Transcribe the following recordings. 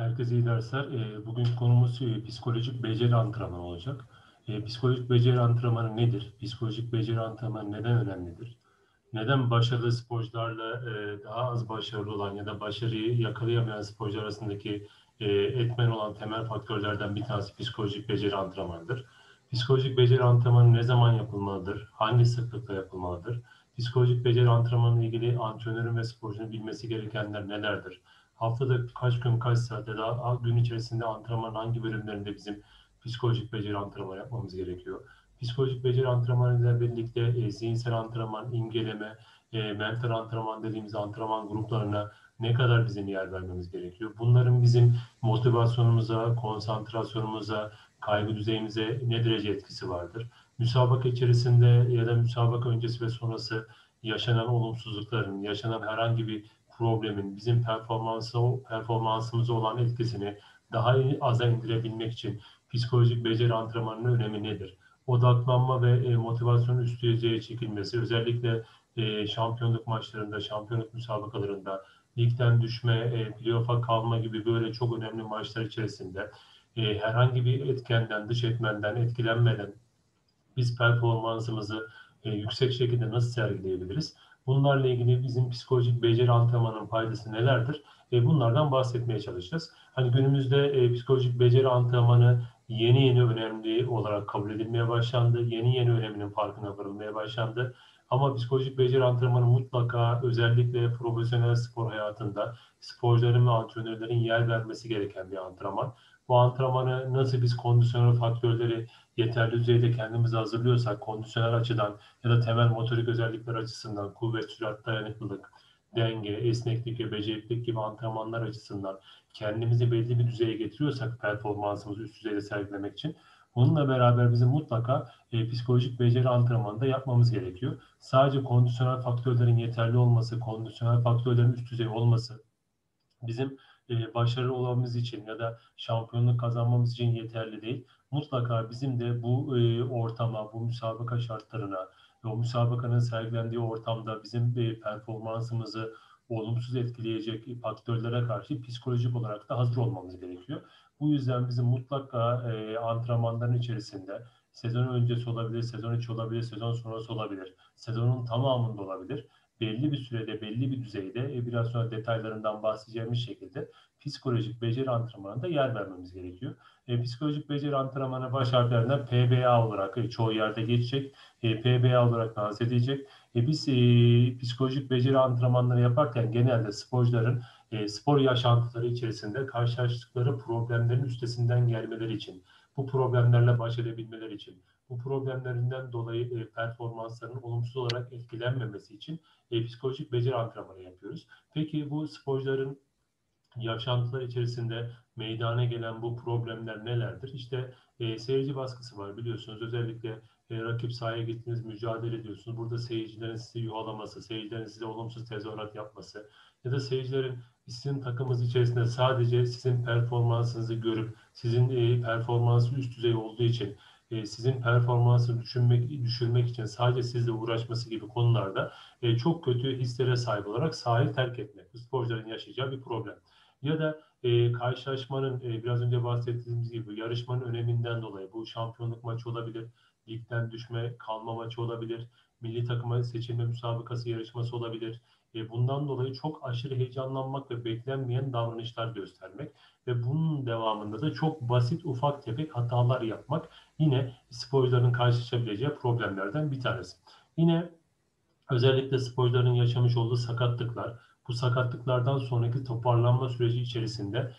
Herkese iyi dersler. Bugün konumuz psikolojik beceri antrenmanı olacak. Psikolojik beceri antrenmanı nedir? Psikolojik beceri antrenmanı neden önemlidir? Neden başarılı sporcularla daha az başarılı olan ya da başarıyı yakalayamayan sporcular arasındaki etmen olan temel faktörlerden bir tanesi psikolojik beceri antrenmanıdır. Psikolojik beceri antrenmanı ne zaman yapılmalıdır? Hangi sıklıkla yapılmalıdır? Psikolojik beceri antrenmanı ile ilgili antrenörün ve sporcunun bilmesi gerekenler nelerdir? Haftada kaç gün, kaç saat ya da gün içerisinde antrenmanın hangi bölümlerinde bizim psikolojik beceri antrenmanı yapmamız gerekiyor? Psikolojik beceri antrenmanıyla birlikte zihinsel antrenman, imgeleme, mental antrenman dediğimiz antrenman gruplarına ne kadar bizim yer vermemiz gerekiyor? Bunların bizim motivasyonumuza, konsantrasyonumuza, kaygı düzeyimize ne derece etkisi vardır? Müsabaka içerisinde ya da müsabaka öncesi ve sonrası yaşanan olumsuzlukların, yaşanan herhangi bir problemin bizim performansımıza olan etkisini daha aza indirebilmek için psikolojik beceri antrenmanının önemi nedir? Odaklanma ve motivasyonun üst düzeye çekilmesi, özellikle şampiyonluk maçlarında, şampiyonluk müsabakalarında, ligden düşme, playoff'a kalma gibi böyle çok önemli maçlar içerisinde herhangi bir etkenden, dış etmenden etkilenmeden biz performansımızı yüksek şekilde nasıl sergileyebiliriz? Bunlarla ilgili bizim psikolojik beceri antrenmanının faydası nelerdir? Bunlardan bahsetmeye çalışacağız. Hani günümüzde psikolojik beceri antrenmanı yeni yeni önemli olarak kabul edilmeye başlandı. Yeni yeni öneminin farkına varılmaya başlandı. Ama psikolojik beceri antrenmanı mutlaka özellikle profesyonel spor hayatında sporcuların ve antrenörlerin yer vermesi gereken bir antrenman. Bu antrenmanı nasıl biz kondisyonel faktörleri yeterli düzeyde kendimizi hazırlıyorsak kondisyonel açıdan ya da temel motorik özellikler açısından kuvvet, sürat, dayanıklılık, denge, esneklik ve beceriklilik gibi antrenmanlar açısından kendimizi belli bir düzeye getiriyorsak performansımızı üst düzeyde sergilemek için bununla beraber bizim mutlaka psikolojik beceri antrenmanı da yapmamız gerekiyor. Sadece kondisyonel faktörlerin yeterli olması, kondisyonel faktörlerin üst düzey olması bizim başarılı olmamız için ya da şampiyonluk kazanmamız için yeterli değil. Mutlaka bizim de bu ortama, bu müsabaka şartlarına ve o müsabakanın sergilendiği ortamda bizim performansımızı olumsuz etkileyecek faktörlere karşı psikolojik olarak da hazır olmamız gerekiyor. Bu yüzden bizim mutlaka antrenmanların içerisinde sezon öncesi olabilir, sezon içi olabilir, sezon sonrası olabilir, sezonun tamamında olabilir belli bir sürede, belli bir düzeyde biraz sonra detaylarından bahsedeceğimiz şekilde psikolojik beceri antrenmanında yer vermemiz gerekiyor. Psikolojik beceri antrenmanı baş harflerinden PBA olarak çoğu yerde geçecek. PBA olarak lanse edilecek. Biz psikolojik beceri antrenmanları yaparken genelde sporcuların spor yaşantıları içerisinde karşılaştıkları problemlerin üstesinden gelmeleri için, bu problemlerle baş edebilmeleri için, bu problemlerinden dolayı performanslarının olumsuz olarak etkilenmemesi için psikolojik beceri antrenmanı yapıyoruz. Peki bu sporcuların yaşantılar içerisinde meydana gelen bu problemler nelerdir? İşte seyirci baskısı var biliyorsunuz. Özellikle rakip sahaya gittiniz, mücadele ediyorsunuz. Burada seyircilerin sizi yuhalaması, seyircilerin size olumsuz tezahürat yapması ya da seyircilerin sizin takımınız içerisinde sadece sizin performansınızı görüp sizin performansı üst düzey olduğu için sizin performansı düşürmek için sadece sizle uğraşması gibi konularda çok kötü hislere sahip olarak sahayı terk etmek. Bu sporcuların yaşayacağı bir problem. Ya da karşılaşmanın biraz önce bahsettiğimiz gibi yarışmanın öneminden dolayı bu şampiyonluk maçı olabilir, ligden düşme kalma maçı olabilir, milli takıma seçilme müsabakası yarışması olabilir. Bundan dolayı çok aşırı heyecanlanmak ve beklenmeyen davranışlar göstermek ve bunun devamında da çok basit ufak tefek hatalar yapmak yine sporcuların karşılaşabileceği problemlerden bir tanesi. Yine özellikle sporcuların yaşamış olduğu sakatlıklar, bu sakatlıklardan sonraki toparlanma süreci içerisinde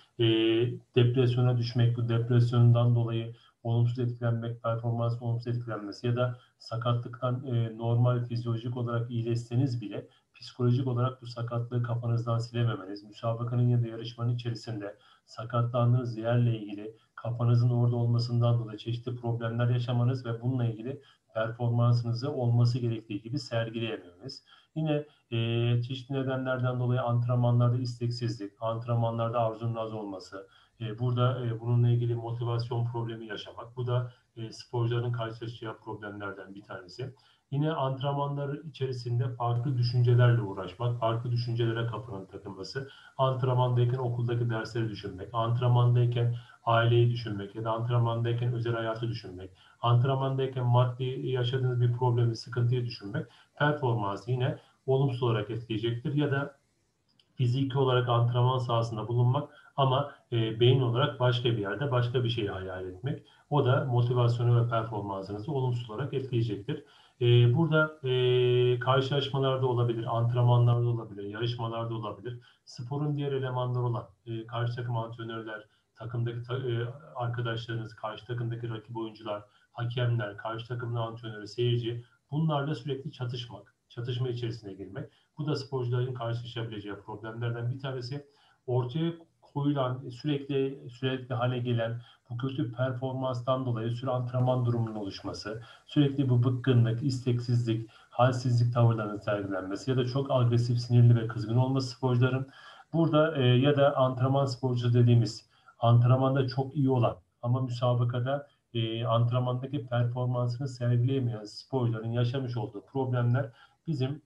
depresyona düşmek, bu depresyondan dolayı olumsuz etkilenmek, performans olumsuz etkilenmesi ya da sakatlıktan normal fizyolojik olarak iyileşseniz bile psikolojik olarak bu sakatlığı kafanızdan silememeniz, müsabakanın ya da yarışmanın içerisinde sakatlandığınız yerle ilgili kafanızın orada olmasından dolayı çeşitli problemler yaşamanız ve bununla ilgili performansınızı olması gerektiği gibi sergileyememeniz. Yine çeşitli nedenlerden dolayı antrenmanlarda isteksizlik, antrenmanlarda arzunun az olması, burada bununla ilgili motivasyon problemi yaşamak. Bu da sporcuların karşılaşacağı problemlerden bir tanesi. Yine antrenmanlar içerisinde farklı düşüncelerle uğraşmak, farklı düşüncelere kapının takılması, antrenmandayken okuldaki dersleri düşünmek, antrenmandayken aileyi düşünmek ya da antrenmandayken özel hayatı düşünmek, antrenmandayken maddi yaşadığınız bir problemi, sıkıntıyı düşünmek, performansı yine olumsuz olarak etkileyecektir. Ya da fiziki olarak antrenman sahasında bulunmak ama beyin olarak başka bir yerde başka bir şeyi hayal etmek. O da motivasyonu ve performansınızı olumsuz olarak etkileyecektir. Burada karşılaşmalarda olabilir, antrenmanlarda olabilir, yarışmalarda olabilir. Sporun diğer elemanları olan karşı takım antrenörler, takımdaki arkadaşlarınız, karşı takımdaki rakip oyuncular, hakemler, karşı takımın antrenörü, seyirci, bunlarla sürekli çatışmak, çatışma içerisine girmek. Bu da sporcuların karşılaşabileceği problemlerden bir tanesi. Ortaya koyulan, sürekli hale gelen bu kötü performanstan dolayı süre antrenman durumunun oluşması, sürekli bu bıkkınlık, isteksizlik, halsizlik tavırlarının sergilenmesi ya da çok agresif, sinirli ve kızgın olması sporcuların. Burada ya da antrenman sporcusu dediğimiz antrenmanda çok iyi olan ama müsabakada antrenmandaki performansını sergileyemeyen sporcuların yaşamış olduğu problemler bizim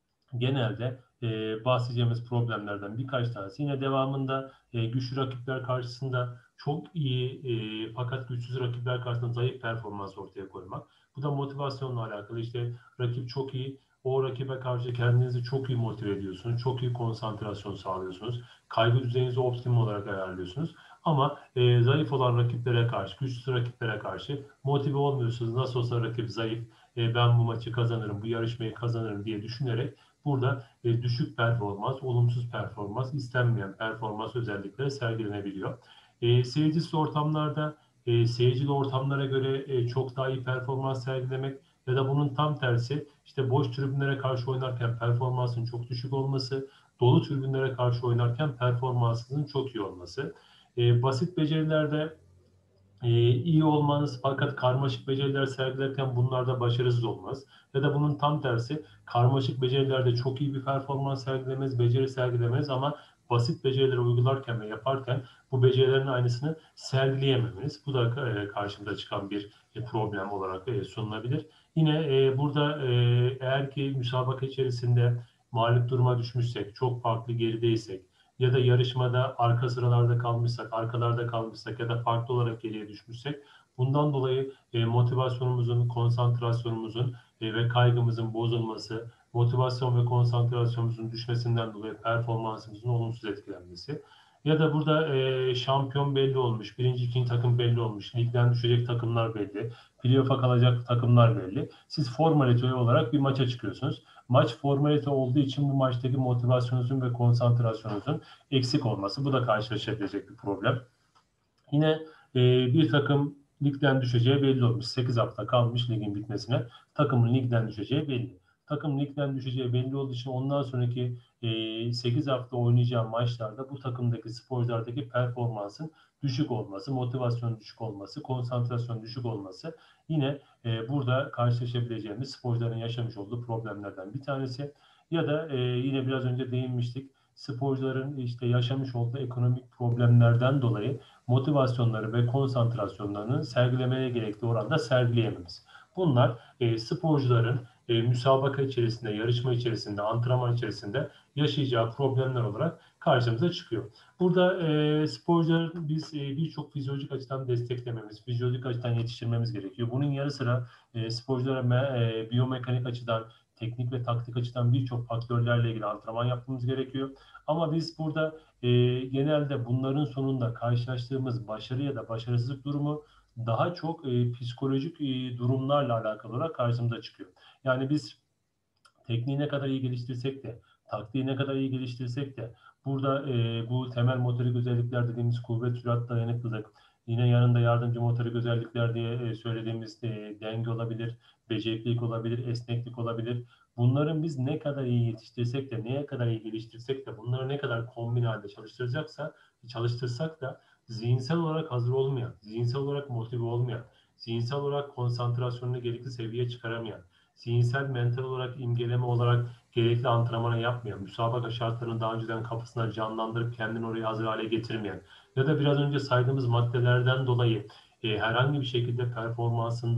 genelde bahsedeceğimiz problemlerden birkaç tanesi. Yine devamında güçlü rakipler karşısında çok iyi fakat güçsüz rakipler karşısında zayıf performans ortaya koymak. Bu da motivasyonla alakalı. İşte rakip çok iyi, o rakibe karşı kendinizi çok iyi motive ediyorsunuz. Çok iyi konsantrasyon sağlıyorsunuz. Kaygı düzeyinizi optimum olarak ayarlıyorsunuz. Ama zayıf olan rakiplere karşı, güçsüz rakiplere karşı motive olmuyorsunuz. Nasıl olsa rakip zayıf, ben bu maçı kazanırım, bu yarışmayı kazanırım diye düşünerek burada düşük performans, olumsuz performans, istenmeyen performans özellikleri sergilenebiliyor. Seyircisiz ortamlarda seyircili ortamlara göre çok daha iyi performans sergilemek ya da bunun tam tersi işte boş tribünlere karşı oynarken performansın çok düşük olması, dolu tribünlere karşı oynarken performansının çok iyi olması. Basit becerilerde iyi olmanız fakat karmaşık beceriler sergilerken bunlarda başarısız olmaz. Ya da bunun tam tersi karmaşık becerilerde çok iyi bir performans sergilemez, beceri sergilemez ama basit becerileri uygularken ve yaparken bu becerilerin aynısını sergileyememeniz. Bu da karşımıza çıkan bir problem olarak sunulabilir. Yine burada eğer ki müsabaka içerisinde mağlup duruma düşmüşsek, çok farklı gerideysek, ya da yarışmada arka sıralarda kalmışsak, arkalarda kalmışsak ya da farklı olarak geriye düşmüşsek bundan dolayı motivasyonumuzun, konsantrasyonumuzun ve kaygımızın bozulması, motivasyon ve konsantrasyonumuzun düşmesinden dolayı performansımızın olumsuz etkilenmesi. Ya da burada şampiyon belli olmuş, birinci, ikinci takım belli olmuş, ligden düşecek takımlar belli, playoff'a kalacak takımlar belli. Siz formalite olarak bir maça çıkıyorsunuz. Maç formalite olduğu için bu maçtaki motivasyonunuzun ve konsantrasyonunuzun eksik olması. Bu da karşılaşabilecek bir problem. Yine bir takım ligden düşeceği belli olmuş. 8 hafta kalmış ligin bitmesine. Takımın ligden düşeceği belli. Takım ligden düşeceği belli olduğu için ondan sonraki 8 hafta oynayacağı maçlarda bu takımdaki sporculardaki performansın düşük olması, motivasyon düşük olması, konsantrasyon düşük olması yine burada karşılaşabileceğimiz sporcuların yaşamış olduğu problemlerden bir tanesi. Ya da yine biraz önce değinmiştik. Sporcuların işte yaşamış olduğu ekonomik problemlerden dolayı motivasyonları ve konsantrasyonlarını sergilemeye gerektiği oranda sergileyememiz. Bunlar sporcuların müsabaka içerisinde, yarışma içerisinde, antrenman içerisinde yaşayacağı problemler olarak karşımıza çıkıyor. Burada sporcuların biz birçok fizyolojik açıdan desteklememiz, fizyolojik açıdan yetiştirmemiz gerekiyor. Bunun yanı sıra sporculara biyomekanik açıdan, teknik ve taktik açıdan birçok faktörlerle ilgili antrenman yapmamız gerekiyor. Ama biz burada genelde bunların sonunda karşılaştığımız başarı ya da başarısızlık durumu daha çok psikolojik durumlarla alakalı olarak karşımıza çıkıyor. Yani biz tekniği ne kadar iyi geliştirsek de, taktiği ne kadar iyi geliştirsek de burada bu temel motorik özellikler dediğimiz kuvvet, sürat, dayanıklılık, yine yanında yardımcı motorik özellikler diye söylediğimiz denge olabilir, beceriklilik olabilir, esneklik olabilir. Bunların biz ne kadar iyi yetiştirsek de, neye kadar iyi geliştirsek de, bunları ne kadar kombin halde çalıştırsak da zihinsel olarak hazır olmayan, zihinsel olarak motive olmayan, zihinsel olarak konsantrasyonunu gerekli seviyeye çıkaramayan, zihinsel, mental olarak imgeleme olarak gerekli antrenmanı yapmayan, müsabaka şartlarını daha önceden kafasına canlandırıp kendini oraya hazır hale getirmeyen ya da biraz önce saydığımız maddelerden dolayı herhangi bir şekilde performansında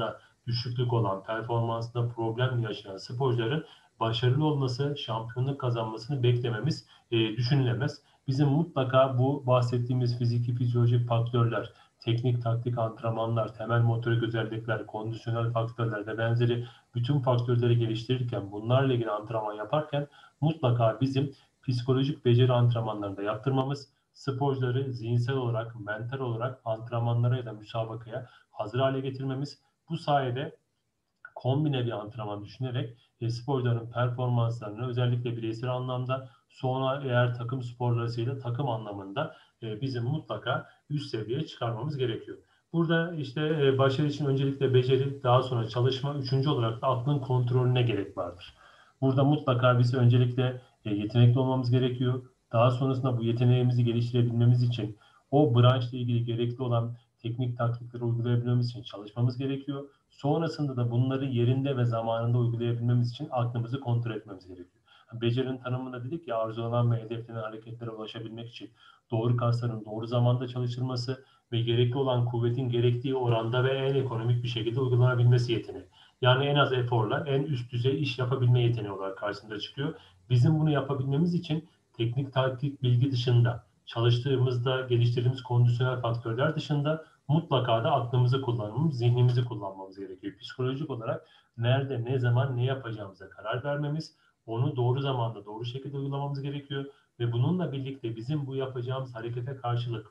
düşüklük olan, performansında problem yaşayan sporcuların başarılı olması, şampiyonluk kazanmasını beklememiz düşünülemez. Bizim mutlaka bu bahsettiğimiz fiziki, fizyolojik faktörler, teknik, taktik antrenmanlar, temel motorik özellikler, kondisyonel faktörler ve benzeri bütün faktörleri geliştirirken, bunlarla ilgili antrenman yaparken mutlaka bizim psikolojik beceri antrenmanlarında yaptırmamız, sporcuları zihinsel olarak, mental olarak antrenmanlara ya da müsabakaya hazır hale getirmemiz, bu sayede kombine bir antrenman düşünerek sporcuların performanslarını özellikle bireysel anlamda, sonra eğer takım sporlarıyla takım anlamında bizim mutlaka üst seviyeye çıkarmamız gerekiyor. Burada işte başarı için öncelikle beceri, daha sonra çalışma, üçüncü olarak da aklın kontrolüne gerek vardır. Burada mutlaka biz öncelikle yetenekli olmamız gerekiyor. Daha sonrasında bu yeteneğimizi geliştirebilmemiz için o branşla ilgili gerekli olan teknik taktikleri uygulayabilmemiz için çalışmamız gerekiyor. Sonrasında da bunları yerinde ve zamanında uygulayabilmemiz için aklımızı kontrol etmemiz gerekiyor. Becerinin tanımında dedik ya, arzulanan ve hedeflenen hareketlere ulaşabilmek için doğru kasların doğru zamanda çalışılması ve gerekli olan kuvvetin gerektiği oranda ve en ekonomik bir şekilde uygulanabilmesi yeteneği. Yani en az eforla en üst düzey iş yapabilme yeteneği olarak karşımıza çıkıyor. Bizim bunu yapabilmemiz için teknik taktik bilgi dışında, çalıştığımızda geliştirdiğimiz kondisyonel faktörler dışında mutlaka da aklımızı kullanmamız, zihnimizi kullanmamız gerekiyor. Psikolojik olarak nerede, ne zaman, ne yapacağımıza karar vermemiz, onu doğru zamanda, doğru şekilde uygulamamız gerekiyor. Ve bununla birlikte bizim bu yapacağımız harekete karşılık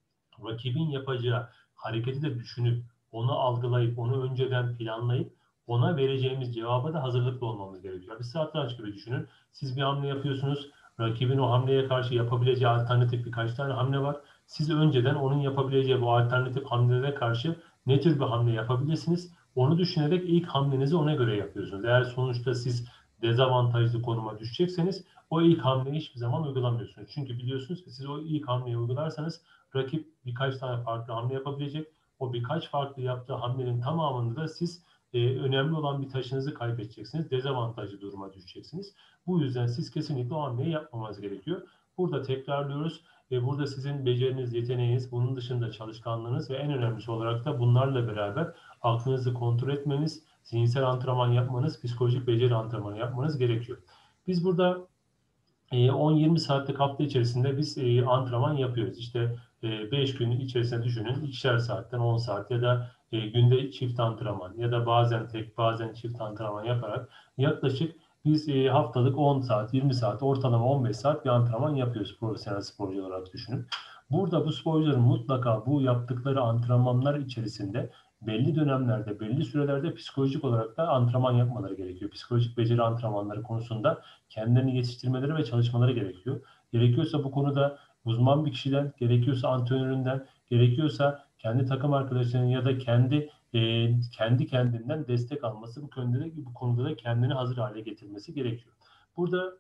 rakibin yapacağı hareketi de düşünüp, onu algılayıp, onu önceden planlayıp, ona vereceğimiz cevaba da hazırlıklı olmamız gerekiyor. Bir satranç gibi düşünün. Siz bir hamle yapıyorsunuz. Rakibin o hamleye karşı yapabileceği alternatif birkaç tane hamle var. Siz önceden onun yapabileceği bu alternatif hamlelere karşı ne tür bir hamle yapabilirsiniz? Onu düşünerek ilk hamlenizi ona göre yapıyorsunuz. Eğer sonuçta siz dezavantajlı konuma düşecekseniz o ilk hamleyi hiçbir zaman uygulamıyorsunuz. Çünkü biliyorsunuz ki siz o ilk hamleyi uygularsanız rakip birkaç tane farklı hamle yapabilecek. O birkaç farklı yaptığı hamlenin tamamında da siz önemli olan bir taşınızı kaybedeceksiniz. Dezavantajlı duruma düşeceksiniz. Bu yüzden siz kesinlikle o hamleyi yapmamanız gerekiyor. Burada tekrarlıyoruz. Burada sizin beceriniz, yeteneğiniz, bunun dışında çalışkanlığınız ve en önemlisi olarak da bunlarla beraber aklınızı kontrol etmeniz, zihinsel antrenman yapmanız, psikolojik beceri antrenmanı yapmanız gerekiyor. Biz burada 10-20 saatlik hafta içerisinde biz antrenman yapıyoruz. İşte 5 gün içerisinde düşünün, ikişer saatten 10 saat ya da günde çift antrenman ya da bazen tek bazen çift antrenman yaparak yaklaşık biz haftalık 10 saat, 20 saat, ortalama 15 saat bir antrenman yapıyoruz profesyonel sporcu olarak düşünün. Burada bu sporcuların mutlaka bu yaptıkları antrenmanlar içerisinde belli dönemlerde, belli sürelerde psikolojik olarak da antrenman yapmaları gerekiyor. Psikolojik beceri antrenmanları konusunda kendilerini yetiştirmeleri ve çalışmaları gerekiyor. Gerekiyorsa bu konuda uzman bir kişiden, gerekiyorsa antrenöründen, gerekiyorsa kendi takım arkadaşlarının ya da kendi kendinden destek alması, bu konuda da kendini hazır hale getirmesi gerekiyor. Burada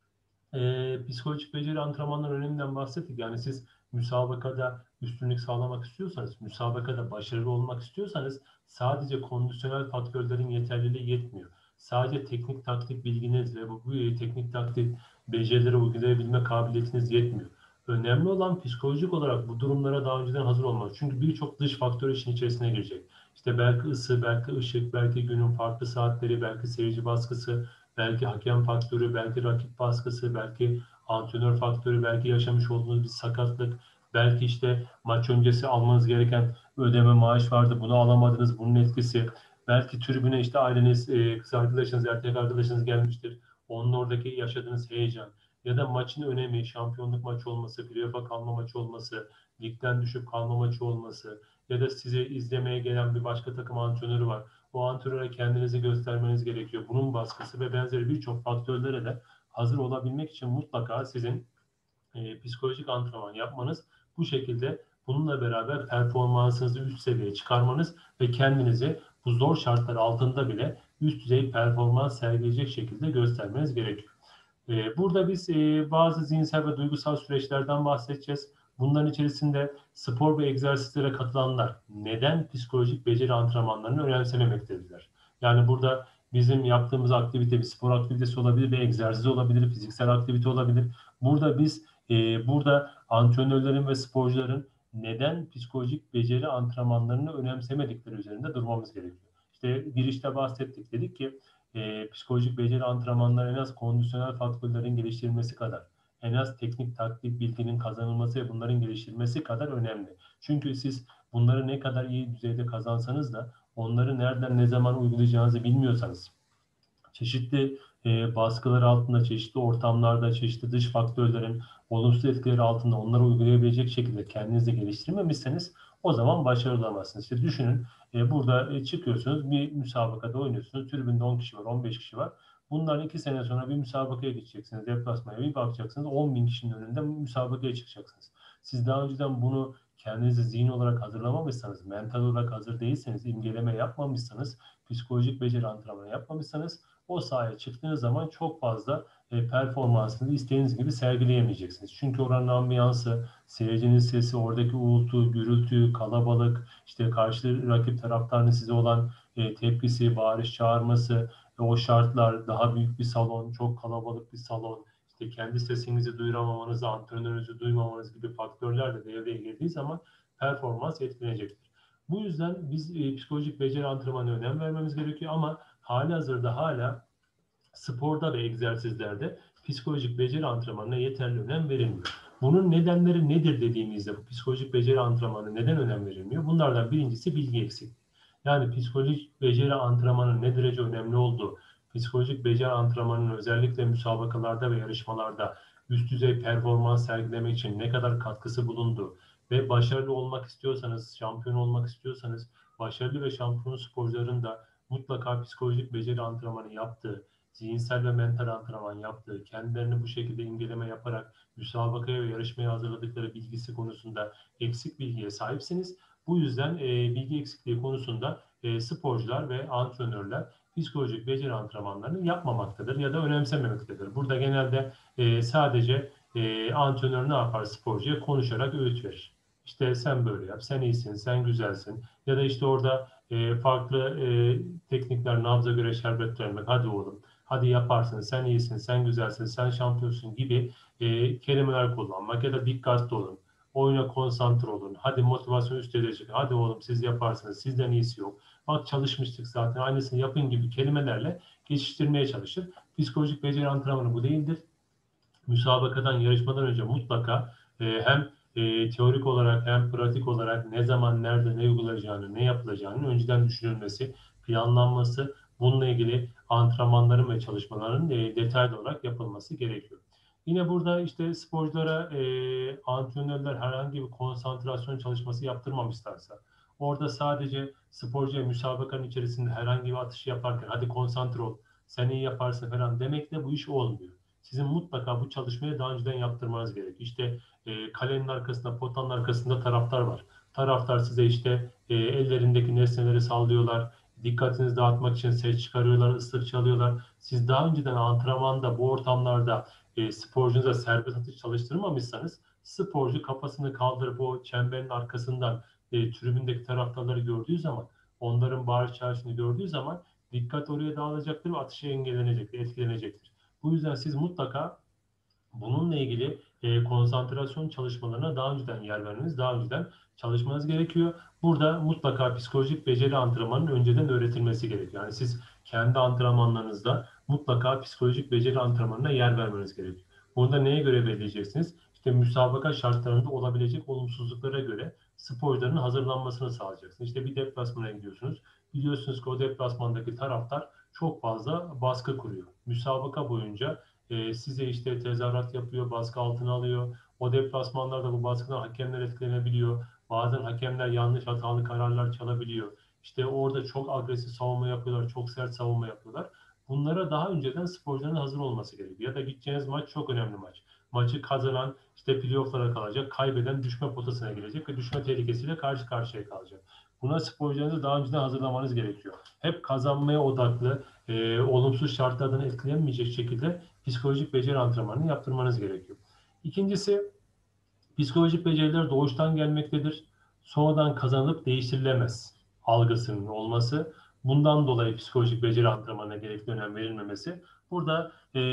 psikolojik beceri antrenmanların öneminden bahsettik. Yani siz müsabakada üstünlük sağlamak istiyorsanız, müsabakada başarılı olmak istiyorsanız sadece kondisyonel faktörlerin yeterliliği yetmiyor. Sadece teknik taktik bilginiz ve bu teknik taktik becerileri uygulayabilme kabiliyetiniz yetmiyor. Önemli olan psikolojik olarak bu durumlara daha önceden hazır olmak. Çünkü birçok dış faktör işin içerisine girecek. İşte belki ısı, belki ışık, belki günün farklı saatleri, belki seyirci baskısı, belki hakem faktörü, belki rakip baskısı, belki antrenör faktörü, belki yaşamış olduğunuz bir sakatlık, belki işte maç öncesi almanız gereken ödeme maaş vardı, bunu alamadınız, bunun etkisi, belki tribüne işte aileniz, kız arkadaşınız, erkek arkadaşınız gelmiştir, onun oradaki yaşadığınız heyecan ya da maçın önemi, şampiyonluk maçı olması, playoff'a kalma maçı olması, ligden düşüp kalma maçı olması ya da sizi izlemeye gelen bir başka takım antrenörü var. O antrenöre kendinizi göstermeniz gerekiyor. Bunun baskısı ve benzeri birçok faktörlere de hazır olabilmek için mutlaka sizin psikolojik antrenman yapmanız, bu şekilde bununla beraber performansınızı üst seviyeye çıkarmanız ve kendinizi bu zor şartlar altında bile üst düzey performans sergileyecek şekilde göstermeniz gerekiyor. Burada biz bazı zihinsel ve duygusal süreçlerden bahsedeceğiz. Bunların içerisinde spor ve egzersizlere katılanlar neden psikolojik beceri antrenmanlarını önemsememektedirler? Yani burada bizim yaptığımız aktivite bir spor aktivitesi olabilir, bir egzersiz olabilir, fiziksel aktivite olabilir. Burada biz burada antrenörlerin ve sporcuların neden psikolojik beceri antrenmanlarını önemsemedikleri üzerinde durmamız gerekiyor. İşte girişte bahsettik. Dedik ki psikolojik beceri antrenmanları en az kondisyonel faktörlerin geliştirilmesi kadar, en az teknik taktik bilginin kazanılması ve bunların geliştirilmesi kadar önemli. Çünkü siz bunları ne kadar iyi düzeyde kazansanız da onları nereden ne zaman uygulayacağınızı bilmiyorsanız, çeşitli baskılar altında, çeşitli ortamlarda, çeşitli dış faktörlerin olumsuz etkileri altında onları uygulayabilecek şekilde kendinizi geliştirmemişseniz o zaman başarılı olamazsınız. İşte düşünün, burada çıkıyorsunuz, bir müsabakada oynuyorsunuz, tribünde 10 kişi var, 15 kişi var. Bundan 2 sene sonra bir müsabakaya gideceksiniz, deplasmaya bir bakacaksınız, 10 bin kişinin önünde müsabakaya çıkacaksınız. Siz daha önceden bunu kendinizi zihin olarak hazırlamamışsanız, mental olarak hazır değilseniz, imgeleme yapmamışsanız, psikolojik beceri antrenmanı yapmamışsanız, o sahaya çıktığınız zaman çok fazla performansını istediğiniz gibi sergileyemeyeceksiniz. Çünkü oranın ambiyansı, seyircinin sesi, oradaki uğultu, gürültü, kalabalık, işte karşı rakip taraftarının size olan tepkisi, bağırış çağırması, o şartlar, daha büyük bir salon, çok kalabalık bir salon, işte kendi sesinizi duyuramamanız, antrenörünüzü duymamanız gibi faktörler de devreye girdiği zaman performans etkilenecektir. Bu yüzden biz psikolojik beceri antrenmanına önem vermemiz gerekiyor ama halihazırda hala sporda ve egzersizlerde psikolojik beceri antrenmanına yeterli önem verilmiyor. Bunun nedenleri nedir dediğimizde bu psikolojik beceri antrenmanına neden önem verilmiyor? Bunlardan birincisi bilgi eksikliği. Yani psikolojik beceri antrenmanının ne derece önemli olduğu, psikolojik beceri antrenmanının özellikle müsabakalarda ve yarışmalarda üst düzey performans sergilemek için ne kadar katkısı bulunduğu ve başarılı olmak istiyorsanız, şampiyon olmak istiyorsanız, başarılı ve şampiyon sporcuların da mutlaka psikolojik beceri antrenmanı yaptığı, zihinsel ve mental antrenman yaptığı, kendilerini bu şekilde imgeleme yaparak müsabakaya ve yarışmaya hazırladıkları bilgisi konusunda eksik bilgiye sahipsiniz. Bu yüzden bilgi eksikliği konusunda sporcular ve antrenörler psikolojik beceri antrenmanlarını yapmamaktadır ya da önemsememektedir. Burada genelde sadece antrenör ne yapar sporcuya? Konuşarak öğüt verir. İşte sen böyle yap, sen iyisin, sen güzelsin. Ya da işte orada farklı teknikler, nabza göre şerbet vermek. Hadi oğlum, hadi yaparsın, sen iyisin, sen güzelsin, sen şampiyonsun gibi kelimeler kullanmak ya da dikkatli olun, oyuna konsantre olun, hadi motivasyon üst edecek, hadi oğlum siz yaparsınız, sizden iyisi yok, bak çalışmıştık zaten aynısını yapın gibi kelimelerle geçiştirmeye çalışır. Psikolojik beceri antrenmanı bu değildir. Müsabakadan, yarışmadan önce mutlaka hem teorik olarak hem pratik olarak ne zaman, nerede, ne uygulayacağını, ne yapılacağını önceden düşünülmesi, planlanması, bununla ilgili antrenmanların ve çalışmaların detaylı olarak yapılması gerekiyor. Yine burada işte sporculara antrenörler herhangi bir konsantrasyon çalışması yaptırmamışlarsa, orada sadece sporcuya müsabakanın içerisinde herhangi bir atış yaparken hadi konsantre ol, sen iyi yaparsın falan demekle bu iş olmuyor. Sizin mutlaka bu çalışmayı daha önceden yaptırmanız gerekiyor. İşte kalenin arkasında, potanın arkasında taraftar var. Taraftar size işte ellerindeki nesneleri sallıyorlar. Dikkatinizi dağıtmak için ses çıkarıyorlar, ıslık çalıyorlar. Siz daha önceden antrenmanda, bu ortamlarda sporcunuza serbest atış çalıştırmamışsanız sporcu kafasını kaldırıp o çemberin arkasından tribündeki taraftarları gördüğü zaman, onların bağırış çağrışını gördüğü zaman dikkat oraya dağılacaktır ve atışı engellenecektir, etkilenecektir. Bu yüzden siz mutlaka bununla ilgili konsantrasyon çalışmalarına daha önceden yer vermeniz, daha önceden çalışmanız gerekiyor. Burada mutlaka psikolojik beceri antrenmanının önceden öğretilmesi gerekiyor. Yani siz kendi antrenmanlarınızda mutlaka psikolojik beceri antrenmanına yer vermeniz gerekiyor. Burada neye göre belirleyeceksiniz? İşte müsabaka şartlarında olabilecek olumsuzluklara göre sporcuların hazırlanmasını sağlayacaksınız. İşte bir deplasmana gidiyorsunuz. Biliyorsunuz ki o deplasmandaki taraftar çok fazla baskı kuruyor. Müsabaka boyunca size işte tezahürat yapıyor, baskı altına alıyor. O deplasmanlarda bu baskıdan hakemler etkilenebiliyor. Bazen hakemler yanlış hatalı kararlar çalabiliyor. İşte orada çok agresif savunma yapıyorlar, çok sert savunma yapıyorlar. Bunlara daha önceden sporcuların hazır olması gerekiyor. Ya da gideceğiniz maç çok önemli maç. Maçı kazanan işte playoff'lara kalacak, kaybeden düşme potasına girecek ve düşme tehlikesiyle karşı karşıya kalacak. Buna sporcularınızı daha önceden hazırlamanız gerekiyor. Hep kazanmaya odaklı, olumsuz şartlardan etkilenmeyecek şekilde psikolojik beceri antrenmanını yaptırmanız gerekiyor. İkincisi, psikolojik beceriler doğuştan gelmektedir. Sonradan kazanılıp değiştirilemez algısının olması. Bundan dolayı psikolojik beceri antrenmanına gerekli önem verilmemesi. Burada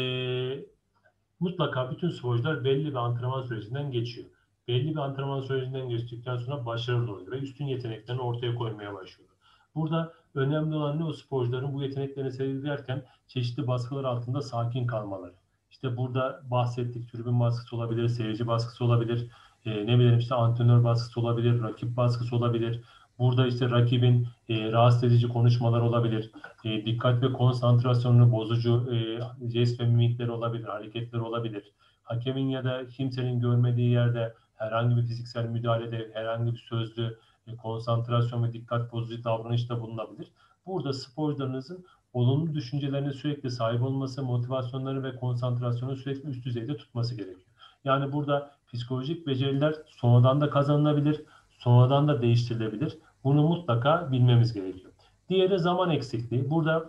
mutlaka bütün sporcular belli bir antrenman sürecinden geçiyor. Belli bir antrenman sürecinden geçtikten sonra başarılı oluyor ve üstün yeteneklerini ortaya koymaya başlıyor. Burada önemli olan ne, o sporcuların bu yeteneklerini sergilerken çeşitli baskılar altında sakin kalmaları. İşte burada bahsettik, tribün baskısı olabilir, seyirci baskısı olabilir, ne bileyim işte antrenör baskısı olabilir, rakip baskısı olabilir. Burada işte rakibin rahatsız edici konuşmalar olabilir, dikkat ve konsantrasyonunu bozucu jest ve mimikler olabilir, hareketler olabilir. Hakemin ya da kimsenin görmediği yerde herhangi bir fiziksel müdahalede, herhangi bir sözlü konsantrasyon ve dikkat bozucu davranışta bulunabilir. Burada sporcularınızın olumlu düşüncelerine sürekli sahip olması, motivasyonları ve konsantrasyonu sürekli üst düzeyde tutması gerekiyor. Yani burada psikolojik beceriler sonradan da kazanılabilir, sonradan da değiştirilebilir. Bunu mutlaka bilmemiz gerekiyor. Diğeri zaman eksikliği. Burada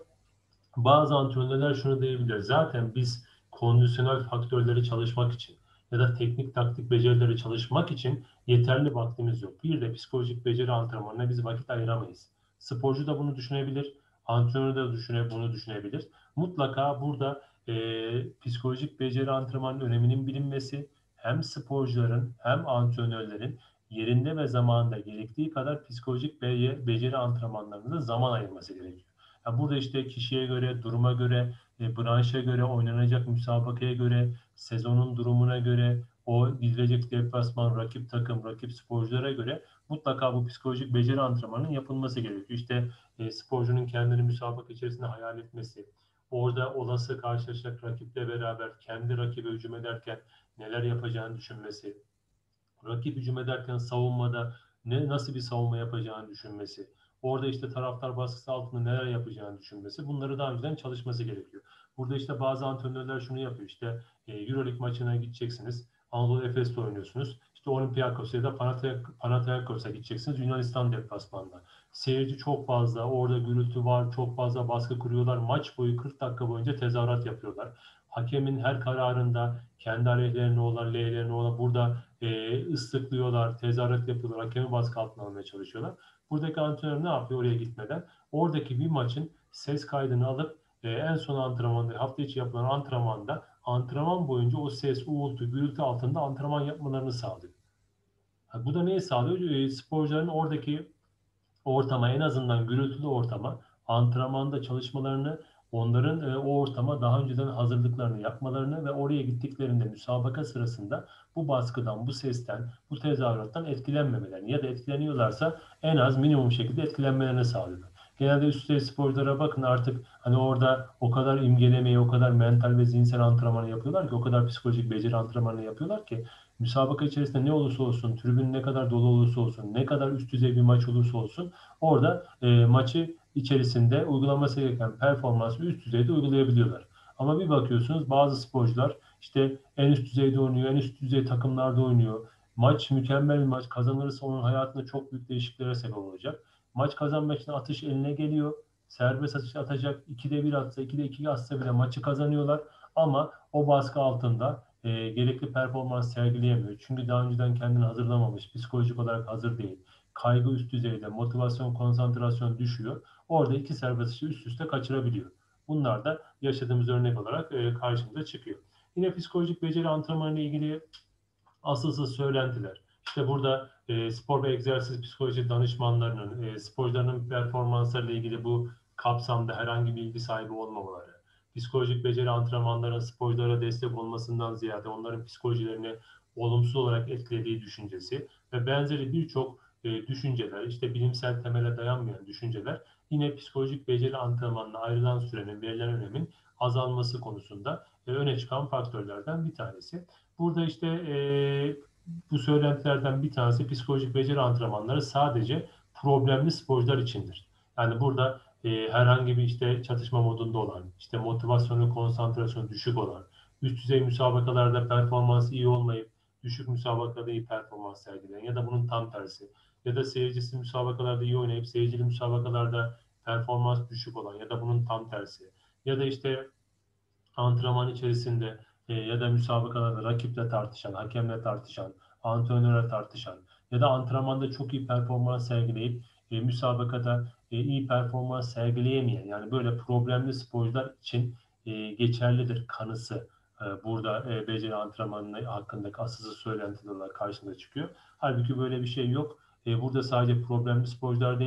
bazı antrenörler şunu diyebilir: zaten biz kondisyonel faktörleri çalışmak için ya da teknik taktik becerileri çalışmak için yeterli vaktimiz yok. Bir de psikolojik beceri antrenmanına biz vakit ayıramayız. Sporcu da bunu düşünebilir, antrenör de bunu düşünebilir. Mutlaka burada psikolojik beceri antrenmanının öneminin bilinmesi, hem sporcuların hem antrenörlerin yerinde ve zamanında gerektiği kadar psikolojik beceri antrenmanlarına da zaman ayırması gerekiyor. Ya burada işte kişiye göre, duruma göre, branşa göre, oynanacak müsabakaya göre, sezonun durumuna göre, o gidilecek deplasman, rakip takım, rakip sporculara göre mutlaka bu psikolojik beceri antrenmanının yapılması gerekiyor. İşte sporcunun kendini müsabaka içerisinde hayal etmesi, orada olası karşılaşacak rakiple beraber kendi rakibe hücum ederken neler yapacağını düşünmesi, rakip hücum ederken savunmada nasıl bir savunma yapacağını düşünmesi, orada işte taraftar baskısı altında neler yapacağını düşünmesi, bunları daha önceden çalışması gerekiyor. Burada işte bazı antrenörler şunu yapıyor: işte Euroleague maçına gideceksiniz, Anadolu Efes'te oynuyorsunuz, işte Olympiakos ya da Panathinaikos'a gideceksiniz Yunanistan deplasmanında. Seyirci çok fazla, orada gürültü var, çok fazla baskı kuruyorlar, maç boyu 40 dakika boyunca tezahürat yapıyorlar. Hakemin her kararında kendi aleyhlerine olan, lehlerine olan burada ıslıklıyorlar, tezahürat yapıyorlar, hakemi baskı altına almaya çalışıyorlar. Buradaki antrenör ne yapıyor oraya gitmeden? Oradaki bir maçın ses kaydını alıp en son antrenmanda, hafta içi yapılan antrenmanda, antrenman boyunca o ses, uğultu, gürültü altında antrenman yapmalarını sağlıyor. Bu da neyi sağlıyor? Sporcuların oradaki ortama, en azından gürültülü ortama, antrenmanda çalışmalarını, onların o ortama daha önceden hazırlıklarını yapmalarını ve oraya gittiklerinde müsabaka sırasında bu baskıdan, bu sesten, bu tezahürattan etkilenmemelerini ya da etkileniyorlarsa en az minimum şekilde etkilenmelerini sağlıyor. Genelde üst düzey sporculara bakın, artık hani orada o kadar imgelemeyi, o kadar mental ve zihinsel antrenmanı yapıyorlar ki, o kadar psikolojik beceri antrenmanı yapıyorlar ki, müsabaka içerisinde ne olursa olsun, tribün ne kadar dolu olursa olsun, ne kadar üst düzey bir maç olursa olsun, orada maçı içerisinde uygulaması gereken performansı üst düzeyde uygulayabiliyorlar. Ama bir bakıyorsunuz bazı sporcular işte en üst düzeyde oynuyor, en üst düzey takımlarda oynuyor. Maç mükemmel bir maç, kazanırsa onun hayatında çok büyük değişikliklere sebep olacak. Maç kazanmak için atış eline geliyor. Serbest atış atacak. 2'de 1 atsa, 2'de 2 atsa bile maçı kazanıyorlar. Ama o baskı altında gerekli performans sergileyemiyor. Çünkü daha önceden kendini hazırlamamış, psikolojik olarak hazır değil. Kaygı üst düzeyde, motivasyon, konsantrasyon düşüyor. Orada iki serbest atışı üst üste kaçırabiliyor. Bunlar da yaşadığımız örnek olarak karşımıza çıkıyor. Yine psikolojik beceri antrenmanı ile ilgili asılsız söylentiler. İşte burada spor ve egzersiz psikoloji danışmanlarının, sporcuların performanslarıyla ilgili bu kapsamda herhangi bir bilgi sahibi olmamaları, psikolojik beceri antrenmanlarının sporculara destek olmasından ziyade onların psikolojilerini olumsuz olarak etkilediği düşüncesi ve benzeri birçok düşünceler, işte bilimsel temele dayanmayan düşünceler, yine psikolojik beceri antrenmanına ayrılan sürenin, verilen önemin azalması konusunda öne çıkan faktörlerden bir tanesi. Burada işte bu söylentilerden bir tanesi: psikolojik beceri antrenmanları sadece problemli sporcular içindir. Yani burada herhangi bir işte çatışma modunda olan, işte motivasyonu, konsantrasyonu düşük olan, üst düzey müsabakalarda performans iyi olmayıp düşük müsabakalarda iyi performans sergileyen ya da bunun tam tersi, ya da seyircisi müsabakalarda iyi oynayıp seyircili müsabakalarda performans düşük olan ya da bunun tam tersi, ya da işte antrenman içerisinde ya da müsabakalarda rakiple tartışan, hakemle tartışan, antrenörle tartışan ya da antrenmanda çok iyi performans sergileyip müsabakada iyi performans sergileyemeyen, yani böyle problemli sporcular için geçerlidir kanısı burada beceri antrenmanı hakkındaki asılsız söylentiler karşımıza çıkıyor. Halbuki böyle bir şey yok. Burada sadece problemli sporcular değil,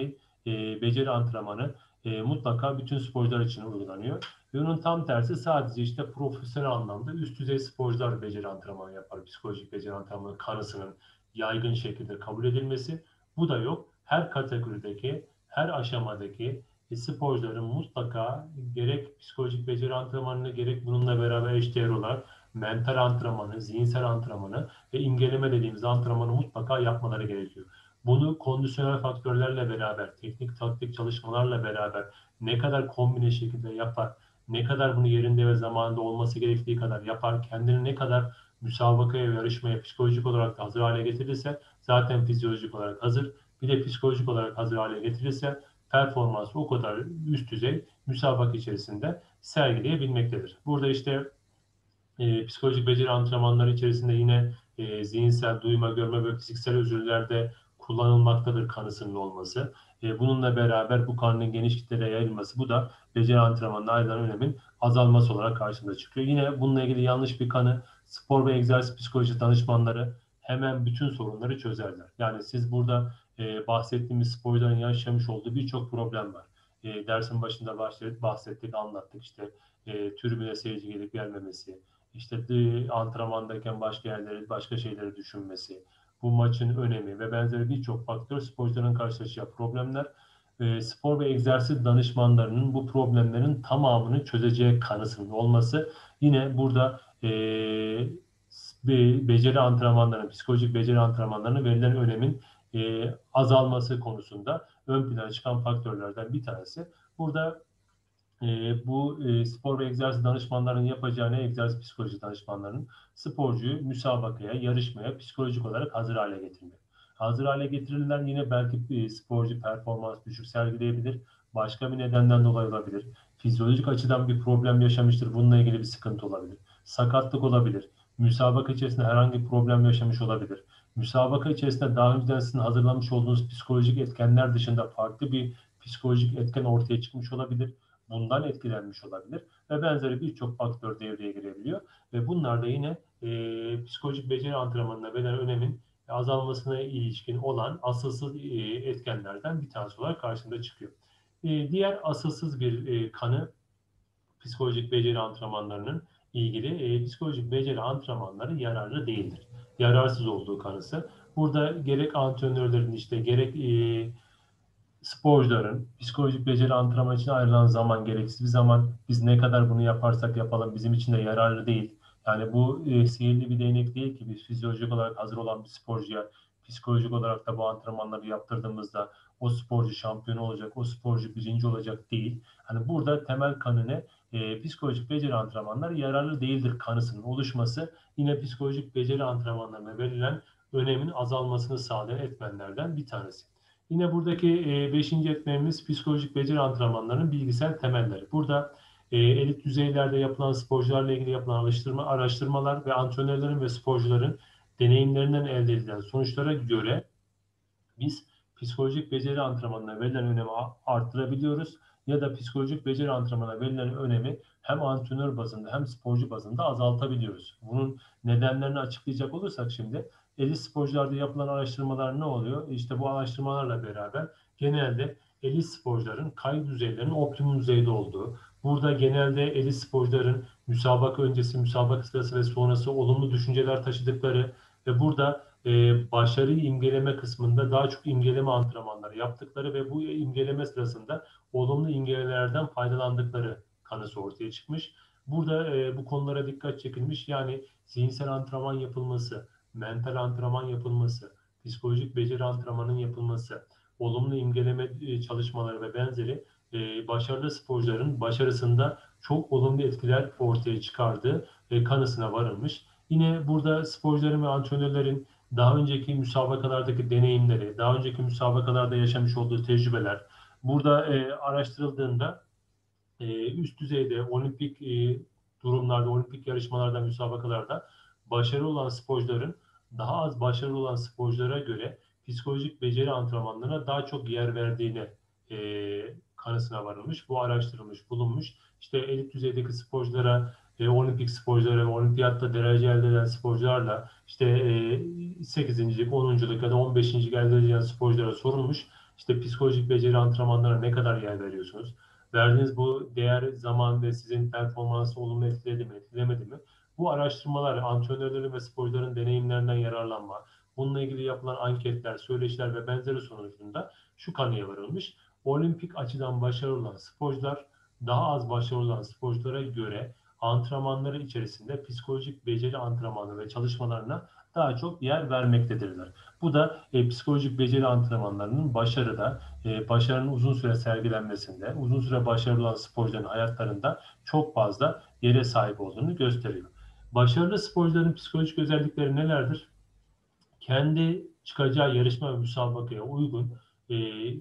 beceri antrenmanı mutlaka bütün sporcular için uygulanıyor. Ve onun tam tersi sadece işte profesyonel anlamda üst düzey sporcular beceri antrenmanı yapar. Psikolojik beceri antrenmanı kanısının yaygın şekilde kabul edilmesi. Bu da yok. Her kategorideki, her aşamadaki sporcuların mutlaka gerek psikolojik beceri antrenmanını gerek bununla beraber eşdeğer olarak mental antrenmanı, zihinsel antrenmanı ve imgeleme dediğimiz antrenmanı mutlaka yapmaları gerekiyor. Bunu kondisyonel faktörlerle beraber, teknik taktik çalışmalarla beraber ne kadar kombine şekilde yapar, ne kadar bunu yerinde ve zamanında olması gerektiği kadar yapar, kendini ne kadar müsabakaya ve yarışmaya psikolojik olarak da hazır hale getirirse zaten fizyolojik olarak hazır. Bir de psikolojik olarak hazır hale getirirse performansı o kadar üst düzey müsabaka içerisinde sergileyebilmektedir. Burada işte psikolojik beceri antrenmanları içerisinde yine zihinsel, duyma, görme ve fiziksel özürlerde kullanılmaktadır kanısının olması. Bununla beraber bu kanının geniş kitlere yayılması, bu da beceri antrenmanında ayrılan önemin azalması olarak karşımıza çıkıyor. Yine bununla ilgili yanlış bir kanı, spor ve egzersiz psikoloji danışmanları hemen bütün sorunları çözerler. Yani siz burada bahsettiğimiz sporcuların yaşamış olduğu birçok problem var. Dersin başında bahsettik, anlattık işte tribüne seyirci gelip gelmemesi, işte antrenmandayken başka yerleri, başka şeyleri düşünmesi, bu maçın önemi ve benzeri birçok faktör sporcuların karşılaşacağı problemler. Spor ve egzersiz danışmanlarının bu problemlerin tamamını çözeceği kanısının olması yine burada beceri antrenmanlarının, psikolojik beceri antrenmanlarının verilen önemin azalması konusunda ön plana çıkan faktörlerden bir tanesi. Burada bu spor ve egzersiz danışmanlarının yapacağı ne? Egzersiz psikoloji danışmanlarının sporcuyu müsabakaya, yarışmaya psikolojik olarak hazır hale getirmek. Hazır hale getirilen yine belki bir sporcu performans düşük sergileyebilir. Başka bir nedenden dolayı olabilir. Fizyolojik açıdan bir problem yaşamıştır. Bununla ilgili bir sıkıntı olabilir. Sakatlık olabilir. Müsabaka içerisinde herhangi bir problem yaşamış olabilir. Müsabaka içerisinde daha önceden sizin hazırlamış olduğunuz psikolojik etkenler dışında farklı bir psikolojik etken ortaya çıkmış olabilir, bundan etkilenmiş olabilir ve benzeri birçok faktör devreye girebiliyor. Ve bunlar da yine psikolojik beceri antrenmanına verilen önemin azalmasına ilişkin olan asılsız etkenlerden bir tanesi olarak karşımıza çıkıyor. Diğer asılsız bir kanı psikolojik beceri antrenmanlarının ilgili psikolojik beceri antrenmanları yararlı değildir. Yararsız olduğu kanısı. Burada gerek antrenörlerin işte gerek sporcuların psikolojik beceri antrenmanı için ayrılan zaman gereksiz bir zaman. Biz ne kadar bunu yaparsak yapalım bizim için de yararlı değil. Yani bu sihirli bir değnek değil ki biz fizyolojik olarak hazır olan bir sporcuya psikolojik olarak da bu antrenmanları yaptırdığımızda o sporcu şampiyon olacak, o sporcu birinci olacak değil. Hani burada temel kanı ne? Psikolojik beceri antrenmanları yararlı değildir kanısının oluşması yine psikolojik beceri antrenmanlarına verilen önemin azalmasını sağlayan etmenlerden bir tanesi. Yine buradaki beşinci etmenimiz psikolojik beceri antrenmanlarının bilgisayar temelleri. Burada elit düzeylerde yapılan sporcularla ilgili yapılan araştırmalar ve antrenörlerin ve sporcuların deneyimlerinden elde edilen sonuçlara göre biz psikolojik beceri antrenmanına verilen önemi arttırabiliyoruz ya da psikolojik beceri antrenmanına verilen önemi hem antrenör bazında hem sporcu bazında azaltabiliyoruz. Bunun nedenlerini açıklayacak olursak şimdi elit sporcularda yapılan araştırmalar ne oluyor? İşte bu araştırmalarla beraber genelde elit sporcuların kaygı düzeylerinin optimum düzeyde olduğu, burada genelde elit sporcuların müsabaka öncesi, müsabaka sırası ve sonrası olumlu düşünceler taşıdıkları ve burada başarıyı imgeleme kısmında daha çok imgeleme antrenmanları yaptıkları ve bu imgeleme sırasında olumlu imgelemelerden faydalandıkları kanısı ortaya çıkmış. Burada bu konulara dikkat çekilmiş. Yani zihinsel antrenman yapılması, mental antrenman yapılması, psikolojik beceri antrenmanının yapılması, olumlu imgeleme çalışmaları ve benzeri başarılı sporcuların başarısında çok olumlu etkiler ortaya çıkardığı kanısına varılmış. Yine burada sporcuların ve antrenörlerin daha önceki müsabakalardaki deneyimleri, daha önceki müsabakalarda yaşamış olduğu tecrübeler burada araştırıldığında üst düzeyde olimpik durumlarda, olimpik yarışmalarda, müsabakalarda başarılı olan sporcuların daha az başarılı olan sporculara göre psikolojik beceri antrenmanlarına daha çok yer verdiğine kanısına varılmış. Bu araştırılmış, bulunmuş. İşte elit düzeydeki sporculara olimpik sporcuları, olimpiyatta derece elde eden sporcularla işte 8.lik, 10.luk ya da 15.lik elde edilen sporculara sorulmuş. İşte psikolojik beceri antrenmanlarına ne kadar yer veriyorsunuz? Verdiğiniz bu değer, zaman ve sizin performansı olumlu etkiledi mi, etkilemedi mi? Bu araştırmalar, antrenörlerin ve sporcuların deneyimlerinden yararlanma, bununla ilgili yapılan anketler, söyleşiler ve benzeri sonucunda şu kanıya varılmış. Olimpik açıdan başarılı olan sporcular daha az başarılı olan sporculara göre antrenmanları içerisinde psikolojik beceri antrenmanı ve çalışmalarına daha çok yer vermektedirler. Bu da psikolojik beceri antrenmanlarının başarının uzun süre sergilenmesinde, uzun süre başarılı olan sporcuların hayatlarında çok fazla yere sahip olduğunu gösteriyor. Başarılı sporcuların psikolojik özellikleri nelerdir? Kendi çıkacağı yarışma ve müsabakaya uygun e,